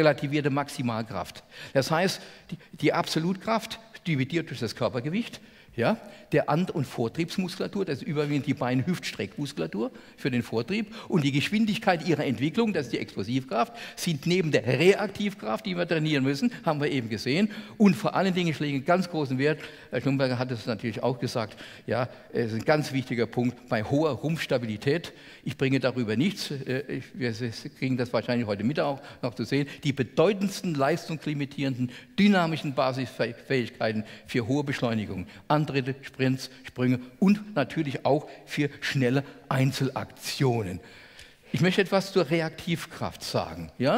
körpergewichtsrelativierte Maximalkraft. Das heißt, die Absolutkraft dividiert durch das Körpergewicht. Ja, der An- und Vortriebsmuskulatur, das ist überwiegend die Bein-Hüft-Streckmuskulatur für den Vortrieb und die Geschwindigkeit ihrer Entwicklung, das ist die Explosivkraft, sind neben der Reaktivkraft, die wir trainieren müssen, haben wir eben gesehen. Und vor allen Dingen, ich lege einen ganz großen Wert, Herr Schlumberger hat es natürlich auch gesagt, ja, es ist ein ganz wichtiger Punkt bei hoher Rumpfstabilität. Ich bringe darüber nichts, wir kriegen das wahrscheinlich heute Mittag auch noch zu sehen, die bedeutendsten leistungslimitierenden dynamischen Basisfähigkeiten für hohe Beschleunigung. Antritte, Sprints, Sprünge und natürlich auch für schnelle Einzelaktionen. Ich möchte etwas zur Reaktivkraft sagen. Ja?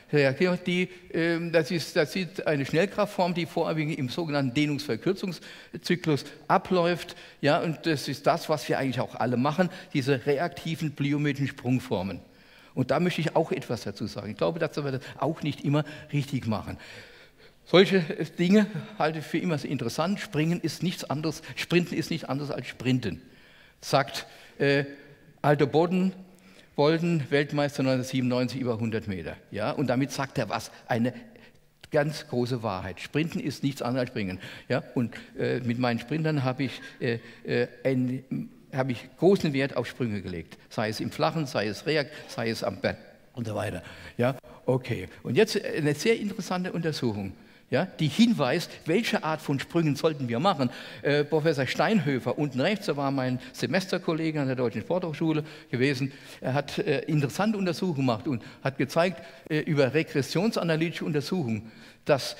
Das ist eine Schnellkraftform, die vorwiegend im sogenannten Dehnungsverkürzungszyklus abläuft. Ja? Und das ist das, was wir eigentlich auch alle machen, diese reaktiven plyometrischen Sprungformen. Und da möchte ich auch etwas dazu sagen. Ich glaube, dass wir das auch nicht immer richtig machen. Solche Dinge halte ich für immer sehr interessant. Springen ist nichts anderes, Sprinten ist nichts anderes als Sprinten, sagt Aldo Bolden, Weltmeister 1997 über 100 Meter. Ja? Und damit sagt er was, eine ganz große Wahrheit. Sprinten ist nichts anderes als Springen. Ja? Und mit meinen Sprintern habe ich großen Wert auf Sprünge gelegt, sei es im Flachen, sei es Reakt, sei es am Berg und so weiter. Ja? Okay, und jetzt eine sehr interessante Untersuchung. Ja, die hinweist, welche Art von Sprüngen sollten wir machen. Professor Steinhöfer, unten rechts, da war mein Semesterkollege an der Deutschen Sporthochschule gewesen, er hat interessante Untersuchungen gemacht und hat gezeigt, über regressionsanalytische Untersuchungen, dass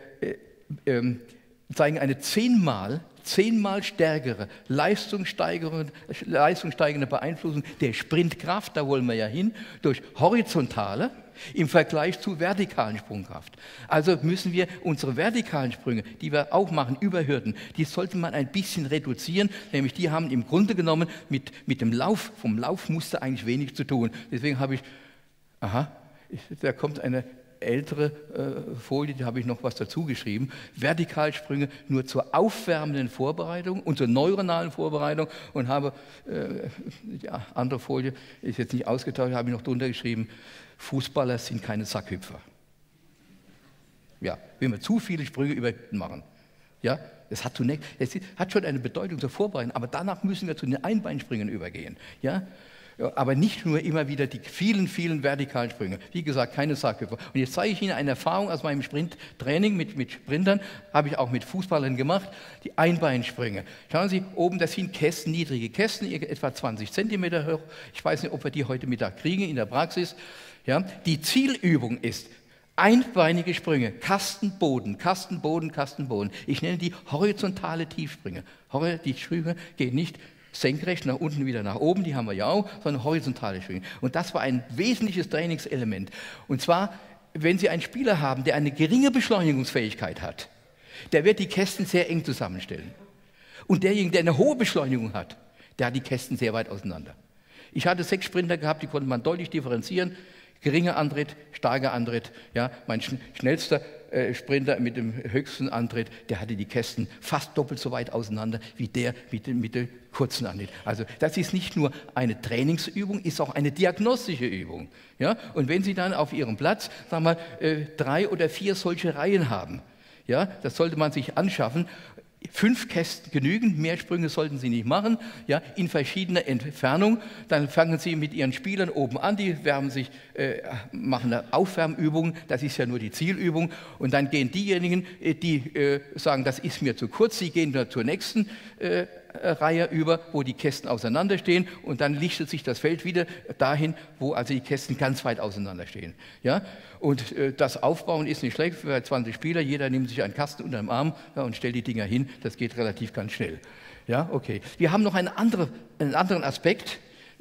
zeigen eine zehnmal stärkere leistungssteigernde Beeinflussung der Sprintkraft, da wollen wir ja hin, durch horizontale im Vergleich zu vertikalen Sprungkraft. Also müssen wir unsere vertikalen Sprünge, die wir auch machen über Hürden, die sollte man ein bisschen reduzieren, nämlich die haben im Grunde genommen mit dem Lauf, vom Laufmuster eigentlich wenig zu tun. Deswegen habe ich, da kommt eine ältere Folie, da habe ich noch was dazu geschrieben, Vertikalsprünge nur zur aufwärmenden Vorbereitung und zur neuronalen Vorbereitung und habe, andere Folie ist jetzt nicht ausgetauscht, habe ich noch drunter geschrieben, Fußballer sind keine Sackhüpfer. Ja, wenn wir zu viele Sprünge über Hütten machen. Ja, es hat schon eine Bedeutung zur Vorbereitung, aber danach müssen wir zu den Einbeinspringen übergehen. Ja? Aber nicht nur immer wieder die vielen vertikalen Sprünge. Wie gesagt, keine Sackhüpfer. Und jetzt zeige ich Ihnen eine Erfahrung aus meinem Sprinttraining mit Sprintern, habe ich auch mit Fußballern gemacht, die Einbeinsprünge. Schauen Sie, oben, das sind Kästen, niedrige Kästen, etwa 20 Zentimeter hoch. Ich weiß nicht, ob wir die heute Mittag kriegen in der Praxis. Ja? Die Zielübung ist einbeinige Sprünge, Kastenboden. Ich nenne die horizontale Tiefsprünge. Die Sprünge gehen nicht senkrecht nach unten wieder nach oben, die haben wir ja auch, sondern horizontale Sprünge. Und das war ein wesentliches Trainingselement. Und zwar, wenn Sie einen Spieler haben, der eine geringe Beschleunigungsfähigkeit hat, der wird die Kästen sehr eng zusammenstellen. Und derjenige, der eine hohe Beschleunigung hat, der hat die Kästen sehr weit auseinander. Ich hatte 6 Sprinter gehabt, die konnte man deutlich differenzieren. Geringer Antritt, starker Antritt. Ja, mein schnellster Sprinter mit dem höchsten Antritt, der hatte die Kästen fast doppelt so weit auseinander wie der mit dem kurzen Antritt. Also das ist nicht nur eine Trainingsübung, ist auch eine diagnostische Übung. Ja? Und wenn Sie dann auf Ihrem Platz, sagen wir mal, 3 oder 4 solche Reihen haben, ja, das sollte man sich anschaffen. 5 Kästen genügen, mehr Sprünge sollten Sie nicht machen, ja, in verschiedener Entfernung. Dann fangen Sie mit Ihren Spielern oben an, die machen eine Aufwärmübung, das ist ja nur die Zielübung. Und dann gehen diejenigen, die sagen, das ist mir zu kurz, sie gehen dann zur nächsten Reihe über, wo die Kästen auseinanderstehen und dann lichtet sich das Feld wieder dahin, wo also die Kästen ganz weit auseinanderstehen. Ja? Und das Aufbauen ist nicht schlecht für 20 Spieler, jeder nimmt sich einen Kasten unter dem Arm, ja, und stellt die Dinger hin, das geht relativ ganz schnell. Ja, okay. Wir haben noch einen anderen Aspekt,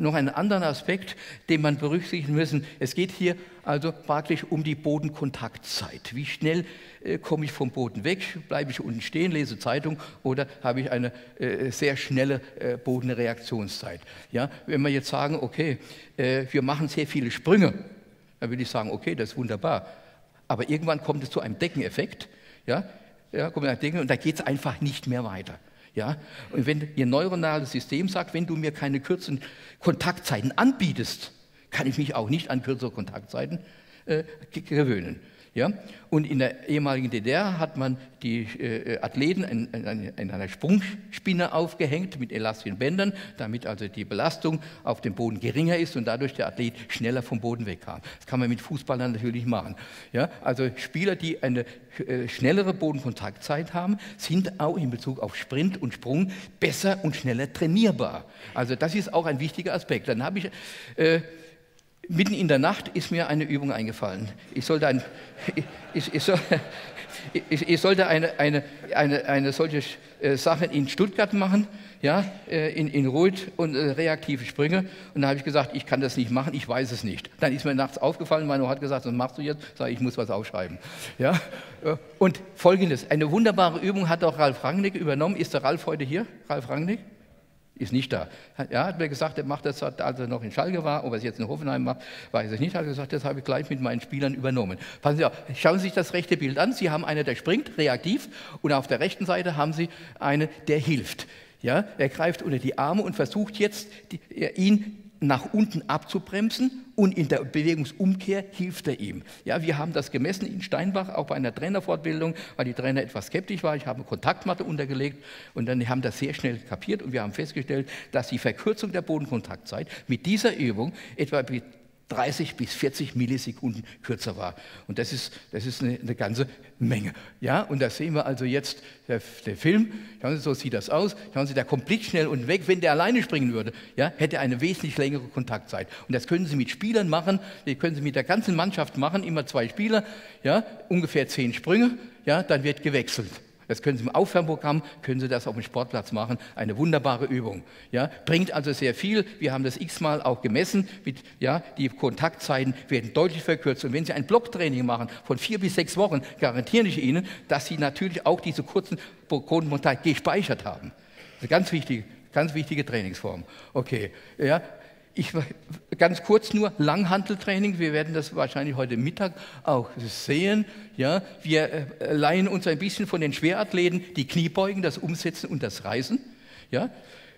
den man berücksichtigen müssen. Es geht hier also praktisch um die Bodenkontaktzeit. Wie schnell komme ich vom Boden weg? Bleibe ich unten stehen, lese Zeitung oder habe ich eine sehr schnelle Bodenreaktionszeit? Ja, wenn wir jetzt sagen, okay, wir machen sehr viele Sprünge, dann würde ich sagen, okay, das ist wunderbar. Aber irgendwann kommt es zu einem Deckeneffekt. Ja, kommt ein Decken und da geht es einfach nicht mehr weiter. Ja? Und wenn Ihr neuronales System sagt, wenn du mir keine kürzeren Kontaktzeiten anbietest, kann ich mich auch nicht an kürzere Kontaktzeiten gewöhnen. Ja? Und in der ehemaligen DDR hat man die Athleten in einer Sprungspinne aufgehängt mit elastischen Bändern, damit also die Belastung auf dem Boden geringer ist und dadurch der Athlet schneller vom Boden wegkam. Das kann man mit Fußballern natürlich machen. Ja? Also Spieler, die eine schnellere Bodenkontaktzeit haben, sind auch in Bezug auf Sprint und Sprung besser und schneller trainierbar. Also das ist auch ein wichtiger Aspekt. Dann habe ich mitten in der Nacht ist mir eine Übung eingefallen. Ich sollte eine solche Sache in Stuttgart machen, ja, in Rot und reaktive Sprünge. Und da habe ich gesagt, ich kann das nicht machen, ich weiß es nicht. Dann ist mir nachts aufgefallen, meine Frau hat gesagt, was machst du jetzt? Sag ich muss was aufschreiben. Ja? Und Folgendes, eine wunderbare Übung hat auch Ralf Rangnick übernommen. Ist der Ralf heute hier? Ralf Rangnick? Ist nicht da. Er hat mir gesagt, er macht das, als er noch in Schalke war, ob er es jetzt in Hoffenheim macht, weiß ich nicht. Er hat gesagt, das habe ich gleich mit meinen Spielern übernommen. Passen Sie auf, schauen Sie sich das rechte Bild an. Sie haben einen, der springt, reaktiv, und auf der rechten Seite haben Sie einen, der hilft. Ja, er greift unter die Arme und versucht jetzt, ihn nach unten abzubremsen, und in der Bewegungsumkehr hilft er ihm. Ja, wir haben das gemessen in Steinbach, auch bei einer Trainerfortbildung, weil die Trainer etwas skeptisch waren. Ich habe eine Kontaktmatte untergelegt und dann haben das sehr schnell kapiert und wir haben festgestellt, dass die Verkürzung der Bodenkontaktzeit mit dieser Übung etwa 30 bis 40 Millisekunden kürzer war. Und das ist eine ganze Menge. Ja, und da sehen wir also jetzt der Film. Schauen Sie, so sieht das aus. Schauen Sie, der kommt blitzschnell und weg. Wenn der alleine springen würde, ja, hätte er eine wesentlich längere Kontaktzeit. Und das können Sie mit Spielern machen, das können Sie mit der ganzen Mannschaft machen, immer 2 Spieler, ja, ungefähr 10 Sprünge, ja, dann wird gewechselt. Das können Sie im Aufwärmprogramm, können Sie das auf dem Sportplatz machen. Eine wunderbare Übung. Ja, bringt also sehr viel. Wir haben das x-mal auch gemessen. Die Kontaktzeiten werden deutlich verkürzt. Und wenn Sie ein Blocktraining machen von 4 bis 6 Wochen, garantiere ich Ihnen, dass Sie natürlich auch diese kurzen Bodenkontakt gespeichert haben. Eine ganz wichtige Trainingsform. Okay, ja. Ganz kurz nur Langhanteltraining, wir werden das wahrscheinlich heute Mittag auch sehen. Ja, wir leihen uns ein bisschen von den Schwerathleten die Kniebeugen, das Umsetzen und das Reißen. Ja,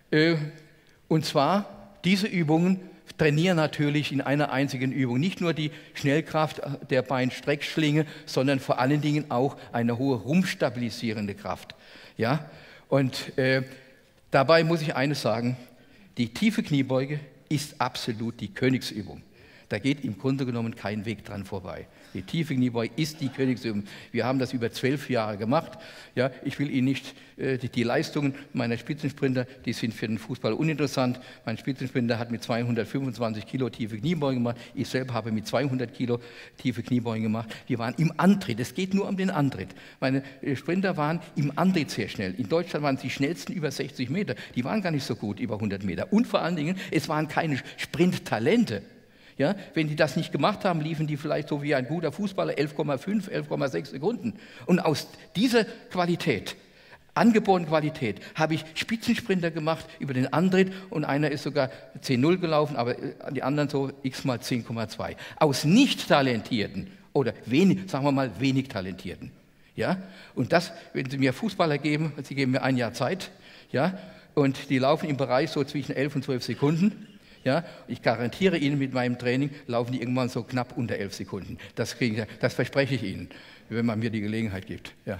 und zwar diese Übungen trainieren natürlich in einer einzigen Übung nicht nur die Schnellkraft der Beinstreckschlinge, sondern vor allen Dingen auch eine hohe rumpfstabilisierende Kraft. Ja, und dabei muss ich eines sagen, die tiefe Kniebeuge ist absolut die Königsübung. Da geht im Grunde genommen kein Weg dran vorbei. Die tiefe Kniebeuge ist die Königsübung. Wir haben das über 12 Jahre gemacht. Ja, ich will Ihnen nicht die Leistungen meiner Spitzensprinter, die sind für den Fußball uninteressant. Mein Spitzensprinter hat mit 225 Kilo tiefe Kniebeugen gemacht. Ich selber habe mit 200 Kilo tiefe Kniebeugen gemacht. Wir waren im Antritt. Es geht nur um den Antritt. Meine Sprinter waren im Antritt sehr schnell. In Deutschland waren sie die schnellsten über 60 Meter. Die waren gar nicht so gut über 100 Meter. Und vor allen Dingen, es waren keine Sprinttalente. Ja, wenn die das nicht gemacht haben, liefen die vielleicht so wie ein guter Fußballer 11,5, 11,6 Sekunden. Und aus dieser Qualität, angeborenen Qualität, habe ich Spitzensprinter gemacht über den Antritt und einer ist sogar 10,0 gelaufen, aber die anderen so x mal 10,2. Aus nicht talentierten oder wenig, sagen wir mal wenig talentierten. Ja, und das, wenn Sie mir Fußballer geben, Sie geben mir 1 Jahr Zeit, ja, und die laufen im Bereich so zwischen 11 und 12 Sekunden. Ja, ich garantiere Ihnen, mit meinem Training laufen die irgendwann so knapp unter 11 Sekunden. Das verspreche ich Ihnen, wenn man mir die Gelegenheit gibt. Ja,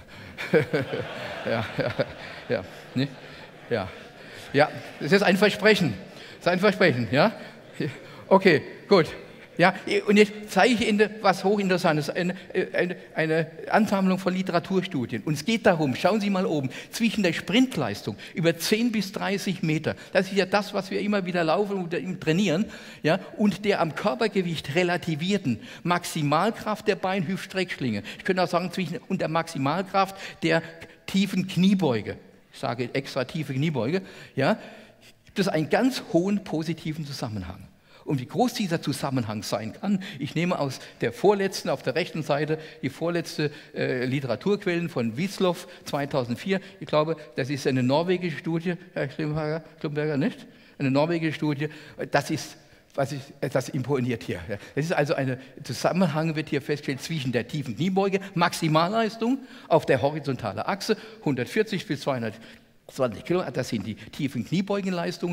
ne? Ja, das ist ein Versprechen. Das ist ein Versprechen, ja? Okay, gut. Ja, und jetzt zeige ich Ihnen was Hochinteressantes, eine Ansammlung von Literaturstudien. Und es geht darum, schauen Sie mal oben, zwischen der Sprintleistung über 10 bis 30 Meter, das ist ja das, was wir immer wieder laufen und trainieren, ja, und der am Körpergewicht relativierten Maximalkraft der Beinhüftstreckschlinge. Ich könnte auch sagen, und der Maximalkraft der tiefen Kniebeuge, ich sage extra tiefe Kniebeuge, ja, gibt es einen ganz hohen positiven Zusammenhang. Und wie groß dieser Zusammenhang sein kann, ich nehme aus der vorletzten, auf der rechten Seite, die vorletzte Literaturquellen von Wieslow 2004. Ich glaube, das ist eine norwegische Studie, Herr Schlumberger, nicht? Eine norwegische Studie. Das imponiert hier. Das ist also ein Zusammenhang, wird hier festgestellt, zwischen der tiefen Kniebeuge, Maximalleistung auf der horizontalen Achse, 140 bis 220 Kilo, das sind die tiefen Kniebeugenleistungen.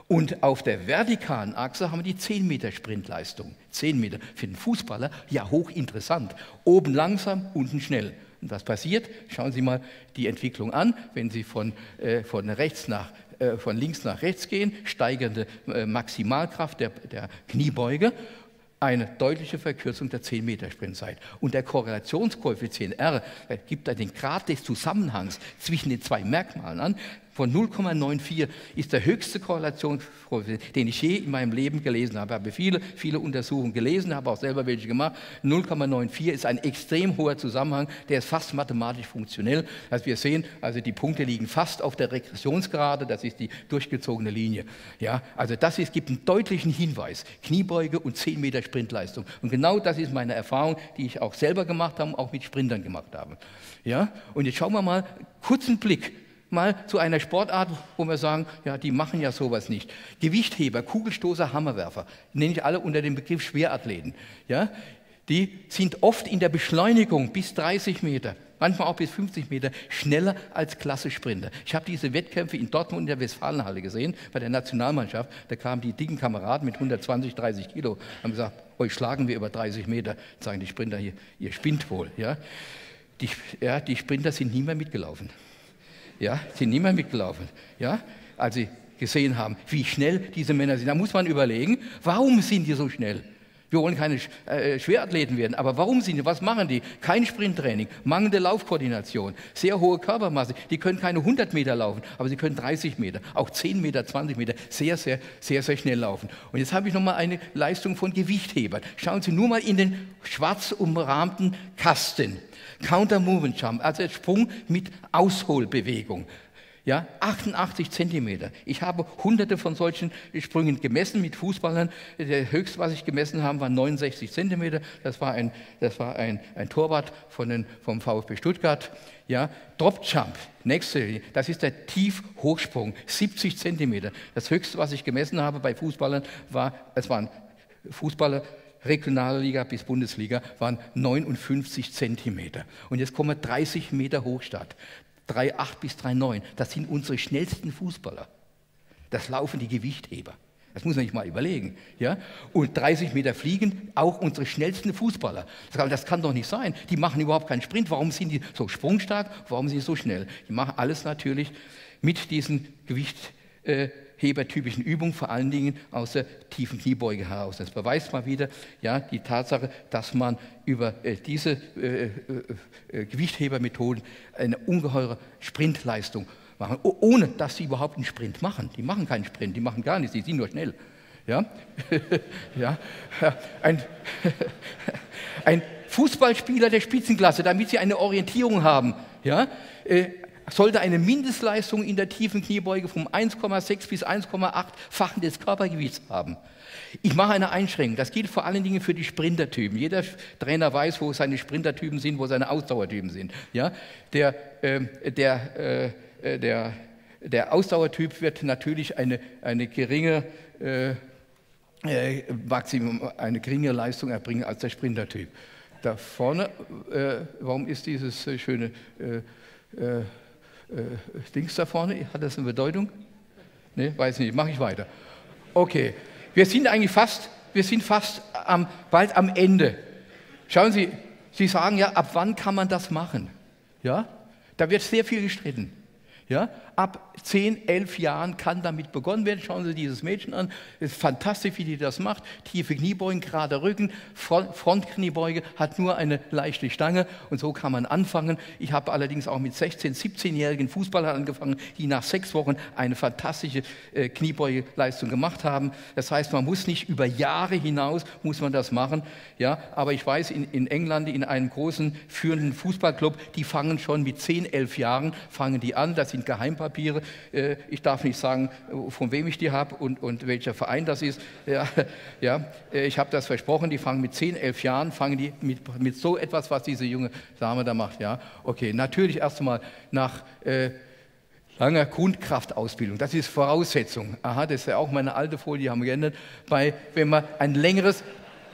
Und auf der vertikalen Achse haben wir die 10 Meter Sprintleistung. 10 Meter für den Fußballer, ja hochinteressant. Oben langsam, unten schnell. Und was passiert? Schauen Sie mal die Entwicklung an. Wenn Sie von links nach rechts gehen, steigernde Maximalkraft der Kniebeuge, eine deutliche Verkürzung der 10 Meter Sprintzeit. Und der Korrelationskoeffizient R gibt da den Grad des Zusammenhangs zwischen den zwei Merkmalen an. Von 0,94 ist der höchste Korrelationskoeffizient, den ich je in meinem Leben gelesen habe. Ich habe viele Untersuchungen gelesen, habe auch selber welche gemacht. 0,94 ist ein extrem hoher Zusammenhang, der ist fast mathematisch funktionell. Also wir sehen, also die Punkte liegen fast auf der Regressionsgerade, das ist die durchgezogene Linie. Ja, also das gibt einen deutlichen Hinweis. Kniebeuge und 10 Meter Sprintleistung. Und genau das ist meine Erfahrung, die ich auch selber gemacht habe, auch mit Sprintern gemacht habe. Ja, und jetzt schauen wir mal, kurzen Blick mal zu einer Sportart, wo wir sagen, ja, die machen ja sowas nicht. Gewichtheber, Kugelstoßer, Hammerwerfer, nenne ich alle unter dem Begriff Schwerathleten. Ja, die sind oft in der Beschleunigung bis 30 Meter, manchmal auch bis 50 Meter schneller als Klasse-Sprinter. Ich habe diese Wettkämpfe in Dortmund in der Westfalenhalle gesehen, bei der Nationalmannschaft. Da kamen die dicken Kameraden mit 120, 30 Kilo, haben gesagt, euch schlagen wir über 30 Meter. Sagen die Sprinter hier, ihr spinnt wohl. Ja? Die Sprinter sind nie mehr mitgelaufen. Ja, sind nie mehr mitgelaufen. Ja, als sie gesehen haben, wie schnell diese Männer sind. Da muss man überlegen, warum sind die so schnell? Wir wollen keine Schwerathleten werden, aber warum sind die? Was machen die? Kein Sprinttraining, mangelnde Laufkoordination, sehr hohe Körpermasse. Die können keine 100 Meter laufen, aber sie können 30 Meter, auch 10 Meter, 20 Meter sehr schnell laufen. Und jetzt habe ich nochmal eine Leistung von Gewichthebern. Schauen Sie nur mal in den schwarz umrahmten Kasten. Counter Movement Jump, also Sprung mit Ausholbewegung. Ja, 88 Zentimeter. Ich habe hunderte von solchen Sprüngen gemessen mit Fußballern. Der höchste, was ich gemessen habe, war 69 Zentimeter. Das war ein Torwart vom VfB Stuttgart. Ja, Drop Jump, nächste, das ist der Tiefhochsprung, 70 Zentimeter. Das höchste, was ich gemessen habe bei Fußballern, es waren Fußballer, Regionalliga bis Bundesliga, waren 59 Zentimeter. Und jetzt kommen wir 30 Meter Hochstart. 3,8 bis 3,9. Das sind unsere schnellsten Fußballer. Das laufen die Gewichtheber. Das muss man sich mal überlegen. Ja? Und 30 Meter fliegen, auch unsere schnellsten Fußballer. Das kann doch nicht sein. Die machen überhaupt keinen Sprint. Warum sind die so sprungstark? Warum sind die so schnell? Die machen alles natürlich mit diesen Gewichthebertypischen Übungen, vor allen Dingen aus der tiefen Kniebeuge heraus. Das beweist mal wieder ja, die Tatsache, dass man über diese Gewichthebermethoden eine ungeheure Sprintleistung machen, ohne dass sie überhaupt einen Sprint machen. Die machen keinen Sprint, die machen gar nichts, die sind nur schnell. Ja? Ja? Ein Fußballspieler der Spitzenklasse, damit sie eine Orientierung haben, ja? Sollte eine Mindestleistung in der tiefen Kniebeuge vom 1,6 bis 1,8-fachen des Körpergewichts haben. Ich mache eine Einschränkung. Das gilt vor allen Dingen für die Sprintertypen. Jeder Trainer weiß, wo seine Sprintertypen sind, wo seine Ausdauertypen sind. Ja? Der Ausdauertyp wird natürlich eine geringe Leistung erbringen als der Sprintertyp. Da vorne, warum ist dieses schöne Dings da vorne, hat das eine Bedeutung? Ne, weiß nicht, mache ich weiter. Okay, wir sind bald am Ende. Schauen Sie, Sie sagen ja, ab wann kann man das machen? Ja, da wird sehr viel gestritten. Ja, ab 10, 11 Jahren kann damit begonnen werden. Schauen Sie dieses Mädchen an. Es ist fantastisch, wie die das macht. Tiefe Kniebeugen, gerader Rücken, Frontkniebeuge, hat nur eine leichte Stange. Und so kann man anfangen. Ich habe allerdings auch mit 16-, 17-jährigen Fußballern angefangen, die nach 6 Wochen eine fantastische Kniebeugeleistung gemacht haben. Das heißt, man muss nicht über Jahre hinaus, muss man das machen. Ja, aber ich weiß, in England, in einem großen, führenden Fußballclub, die fangen schon mit 10, 11 Jahren, fangen die an. Das sind Geheimpapiere. Ich darf nicht sagen, von wem ich die habe und welcher Verein das ist. Ja, ja, ich habe das versprochen, die fangen mit 10, 11 Jahren, fangen die mit so etwas, was diese junge Dame da macht. Ja, okay, natürlich erst einmal nach langer Grundkraftausbildung. Das ist Voraussetzung. Aha, das ist ja auch meine alte Folie, die haben wir geändert. Wenn man ein längeres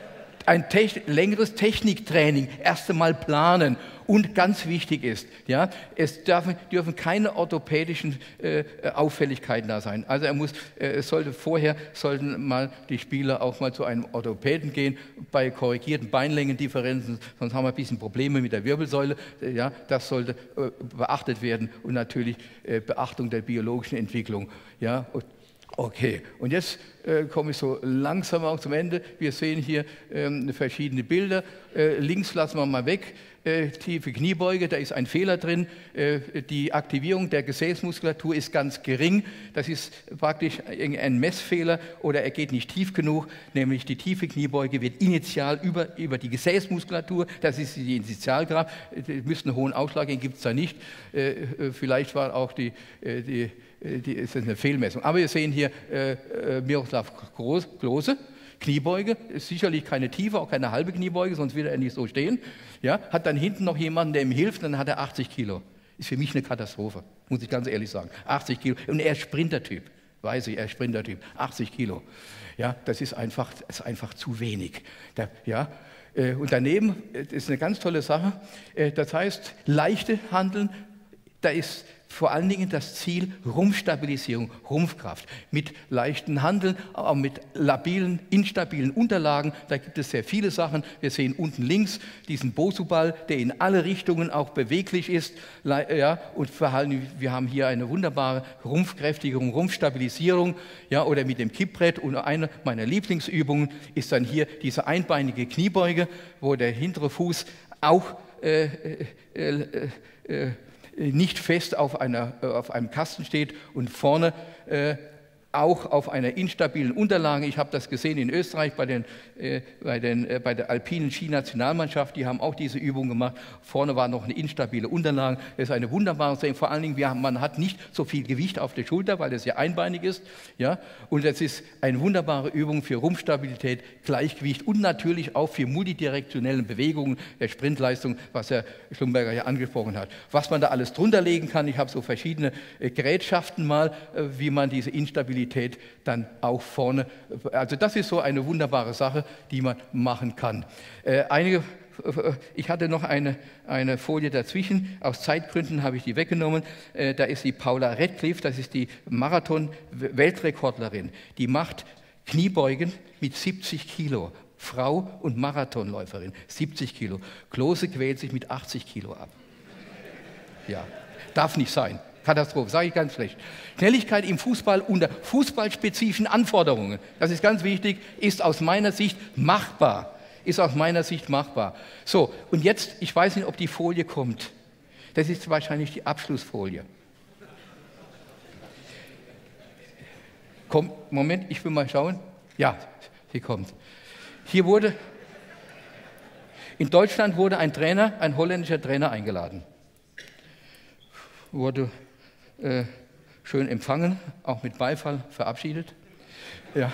ein längeres Techniktraining erst einmal planen. Und ganz wichtig ist, ja, es dürfen keine orthopädischen Auffälligkeiten da sein. Also sollten mal die Spieler auch mal zu einem Orthopäden gehen bei korrigierten Beinlängendifferenzen, sonst haben wir ein bisschen Probleme mit der Wirbelsäule. Ja, das sollte beachtet werden und natürlich Beachtung der biologischen Entwicklung. Ja. Okay, und jetzt komme ich so langsam auch zum Ende. Wir sehen hier verschiedene Bilder. Links lassen wir mal weg. Tiefe Kniebeuge, da ist ein Fehler drin. Die Aktivierung der Gesäßmuskulatur ist ganz gering. Das ist praktisch ein Messfehler oder er geht nicht tief genug. Nämlich die tiefe Kniebeuge wird initial über die Gesäßmuskulatur, das ist die Initialkraft. Müsste einen hohen Ausschlag geben, gibt es da nicht. Vielleicht war auch ist das eine Fehlmessung. Aber wir sehen hier Miroslav Klose. Kniebeuge, ist sicherlich keine tiefe, auch keine halbe Kniebeuge, sonst würde er nicht so stehen. Ja, hat dann hinten noch jemanden, der ihm hilft, und dann hat er 80 Kilo. Ist für mich eine Katastrophe, muss ich ganz ehrlich sagen. 80 Kilo. Und er ist Sprintertyp, weiß ich, er ist Sprintertyp. 80 Kilo. Ja, das ist einfach zu wenig. Und daneben ist eine ganz tolle Sache, das heißt, leichte Handeln, da ist vor allen Dingen das Ziel Rumpfstabilisierung, Rumpfkraft. Mit leichten Handeln, auch mit labilen, instabilen Unterlagen. Da gibt es sehr viele Sachen. Wir sehen unten links diesen Bosu-Ball, der in alle Richtungen auch beweglich ist. Ja, und wir haben hier eine wunderbare Rumpfkräftigung, Rumpfstabilisierung. Ja, oder mit dem Kippbrett. Und eine meiner Lieblingsübungen ist dann hier diese einbeinige Kniebeuge, wo der hintere Fuß auch nicht fest auf einem Kasten steht und vorne auch auf einer instabilen Unterlage. Ich habe das gesehen in Österreich bei der alpinen Skinationalmannschaft. Die haben auch diese Übung gemacht. Vorne war noch eine instabile Unterlage. Das ist eine wunderbare Sache. Vor allen Dingen, man hat nicht so viel Gewicht auf der Schulter, weil es ja einbeinig ist. Ja? Und das ist eine wunderbare Übung für Rumpfstabilität, Gleichgewicht und natürlich auch für multidirektionelle Bewegungen der Sprintleistung, was Herr Schlumberger ja angesprochen hat. Was man da alles drunter legen kann, ich habe so verschiedene Gerätschaften mal, wie man diese Instabilität dann auch vorne, also das ist so eine wunderbare Sache, die man machen kann. Ich hatte noch eine Folie dazwischen, aus Zeitgründen habe ich die weggenommen. Da ist die Paula Radcliffe, das ist die Marathon-Weltrekordlerin. Die macht Kniebeugen mit 70 Kilo. Frau und Marathonläuferin, 70 Kilo. Klose quält sich mit 80 Kilo ab. Ja, darf nicht sein. Katastrophe, sage ich ganz schlecht. Schnelligkeit im Fußball unter fußballspezifischen Anforderungen, das ist ganz wichtig, ist aus meiner Sicht machbar. Ist aus meiner Sicht machbar. So, und jetzt, ich weiß nicht, ob die Folie kommt. Das ist wahrscheinlich die Abschlussfolie. Komm, Moment, ich will mal schauen. Ja, sie kommt. In Deutschland wurde ein holländischer Trainer eingeladen. Wurde schön empfangen, auch mit Beifall verabschiedet. Ja.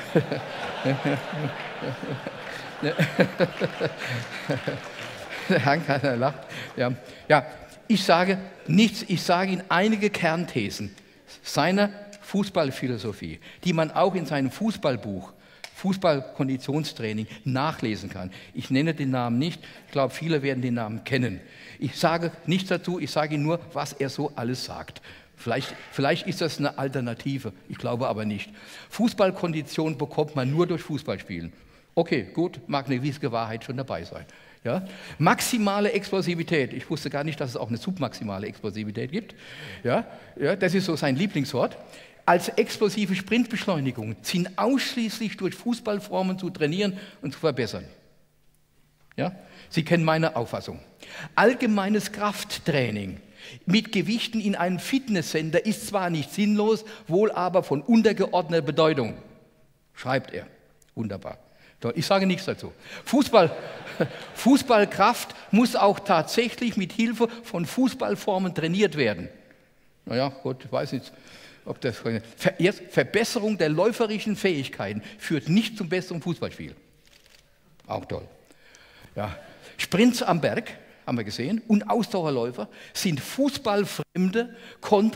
Der Hankaner lacht. Ja, ich sage nichts, ich sage Ihnen einige Kernthesen seiner Fußballphilosophie, die man auch in seinem Fußballbuch, Fußballkonditionstraining, nachlesen kann. Ich nenne den Namen nicht, ich glaube, viele werden den Namen kennen. Ich sage nichts dazu, ich sage Ihnen nur, was er so alles sagt. Vielleicht ist das eine Alternative, ich glaube aber nicht. Fußballkondition bekommt man nur durch Fußballspielen. Okay, gut, mag eine gewisse Wahrheit schon dabei sein. Ja? Maximale Explosivität, ich wusste gar nicht, dass es auch eine submaximale Explosivität gibt. Ja, das ist so sein Lieblingswort. Als explosive Sprintbeschleunigung sind ausschließlich durch Fußballformen zu trainieren und zu verbessern. Ja? Sie kennen meine Auffassung. Allgemeines Krafttraining mit Gewichten in einem Fitnesscenter ist zwar nicht sinnlos, wohl aber von untergeordneter Bedeutung, schreibt er. Wunderbar. Ich sage nichts dazu. Fußballkraft muss auch tatsächlich mit Hilfe von Fußballformen trainiert werden. Naja, gut, ich weiß nicht, ob das... Verbesserung der läuferischen Fähigkeiten führt nicht zum besseren Fußballspiel. Auch toll. Ja. Sprints am Berg, haben wir gesehen, und Ausdauerläufer sind fußballfremde,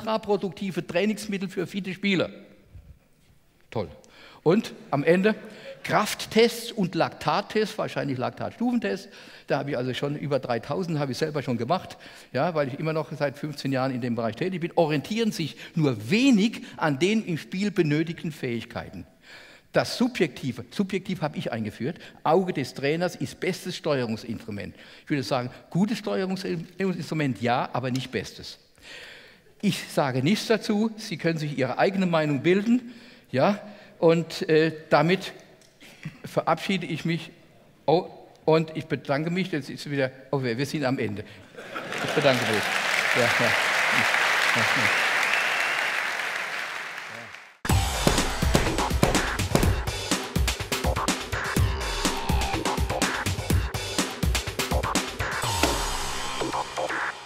kontraproduktive Trainingsmittel für fitte Spieler. Toll. Und am Ende Krafttests und Laktattests, wahrscheinlich Laktatstufentests. Da habe ich also schon über 3000, habe ich selber schon gemacht, ja, weil ich immer noch seit 15 Jahren in dem Bereich tätig bin, orientieren sich nur wenig an den im Spiel benötigten Fähigkeiten. Das subjektiv habe ich eingeführt, Auge des Trainers ist bestes Steuerungsinstrument. Ich würde sagen, gutes Steuerungsinstrument ja, aber nicht bestes. Ich sage nichts dazu, Sie können sich Ihre eigene Meinung bilden, ja, und damit verabschiede ich mich und ich bedanke mich, jetzt ist wieder, oh, wir sind am Ende. Ich bedanke mich. Ja, ja. Ja. Oh,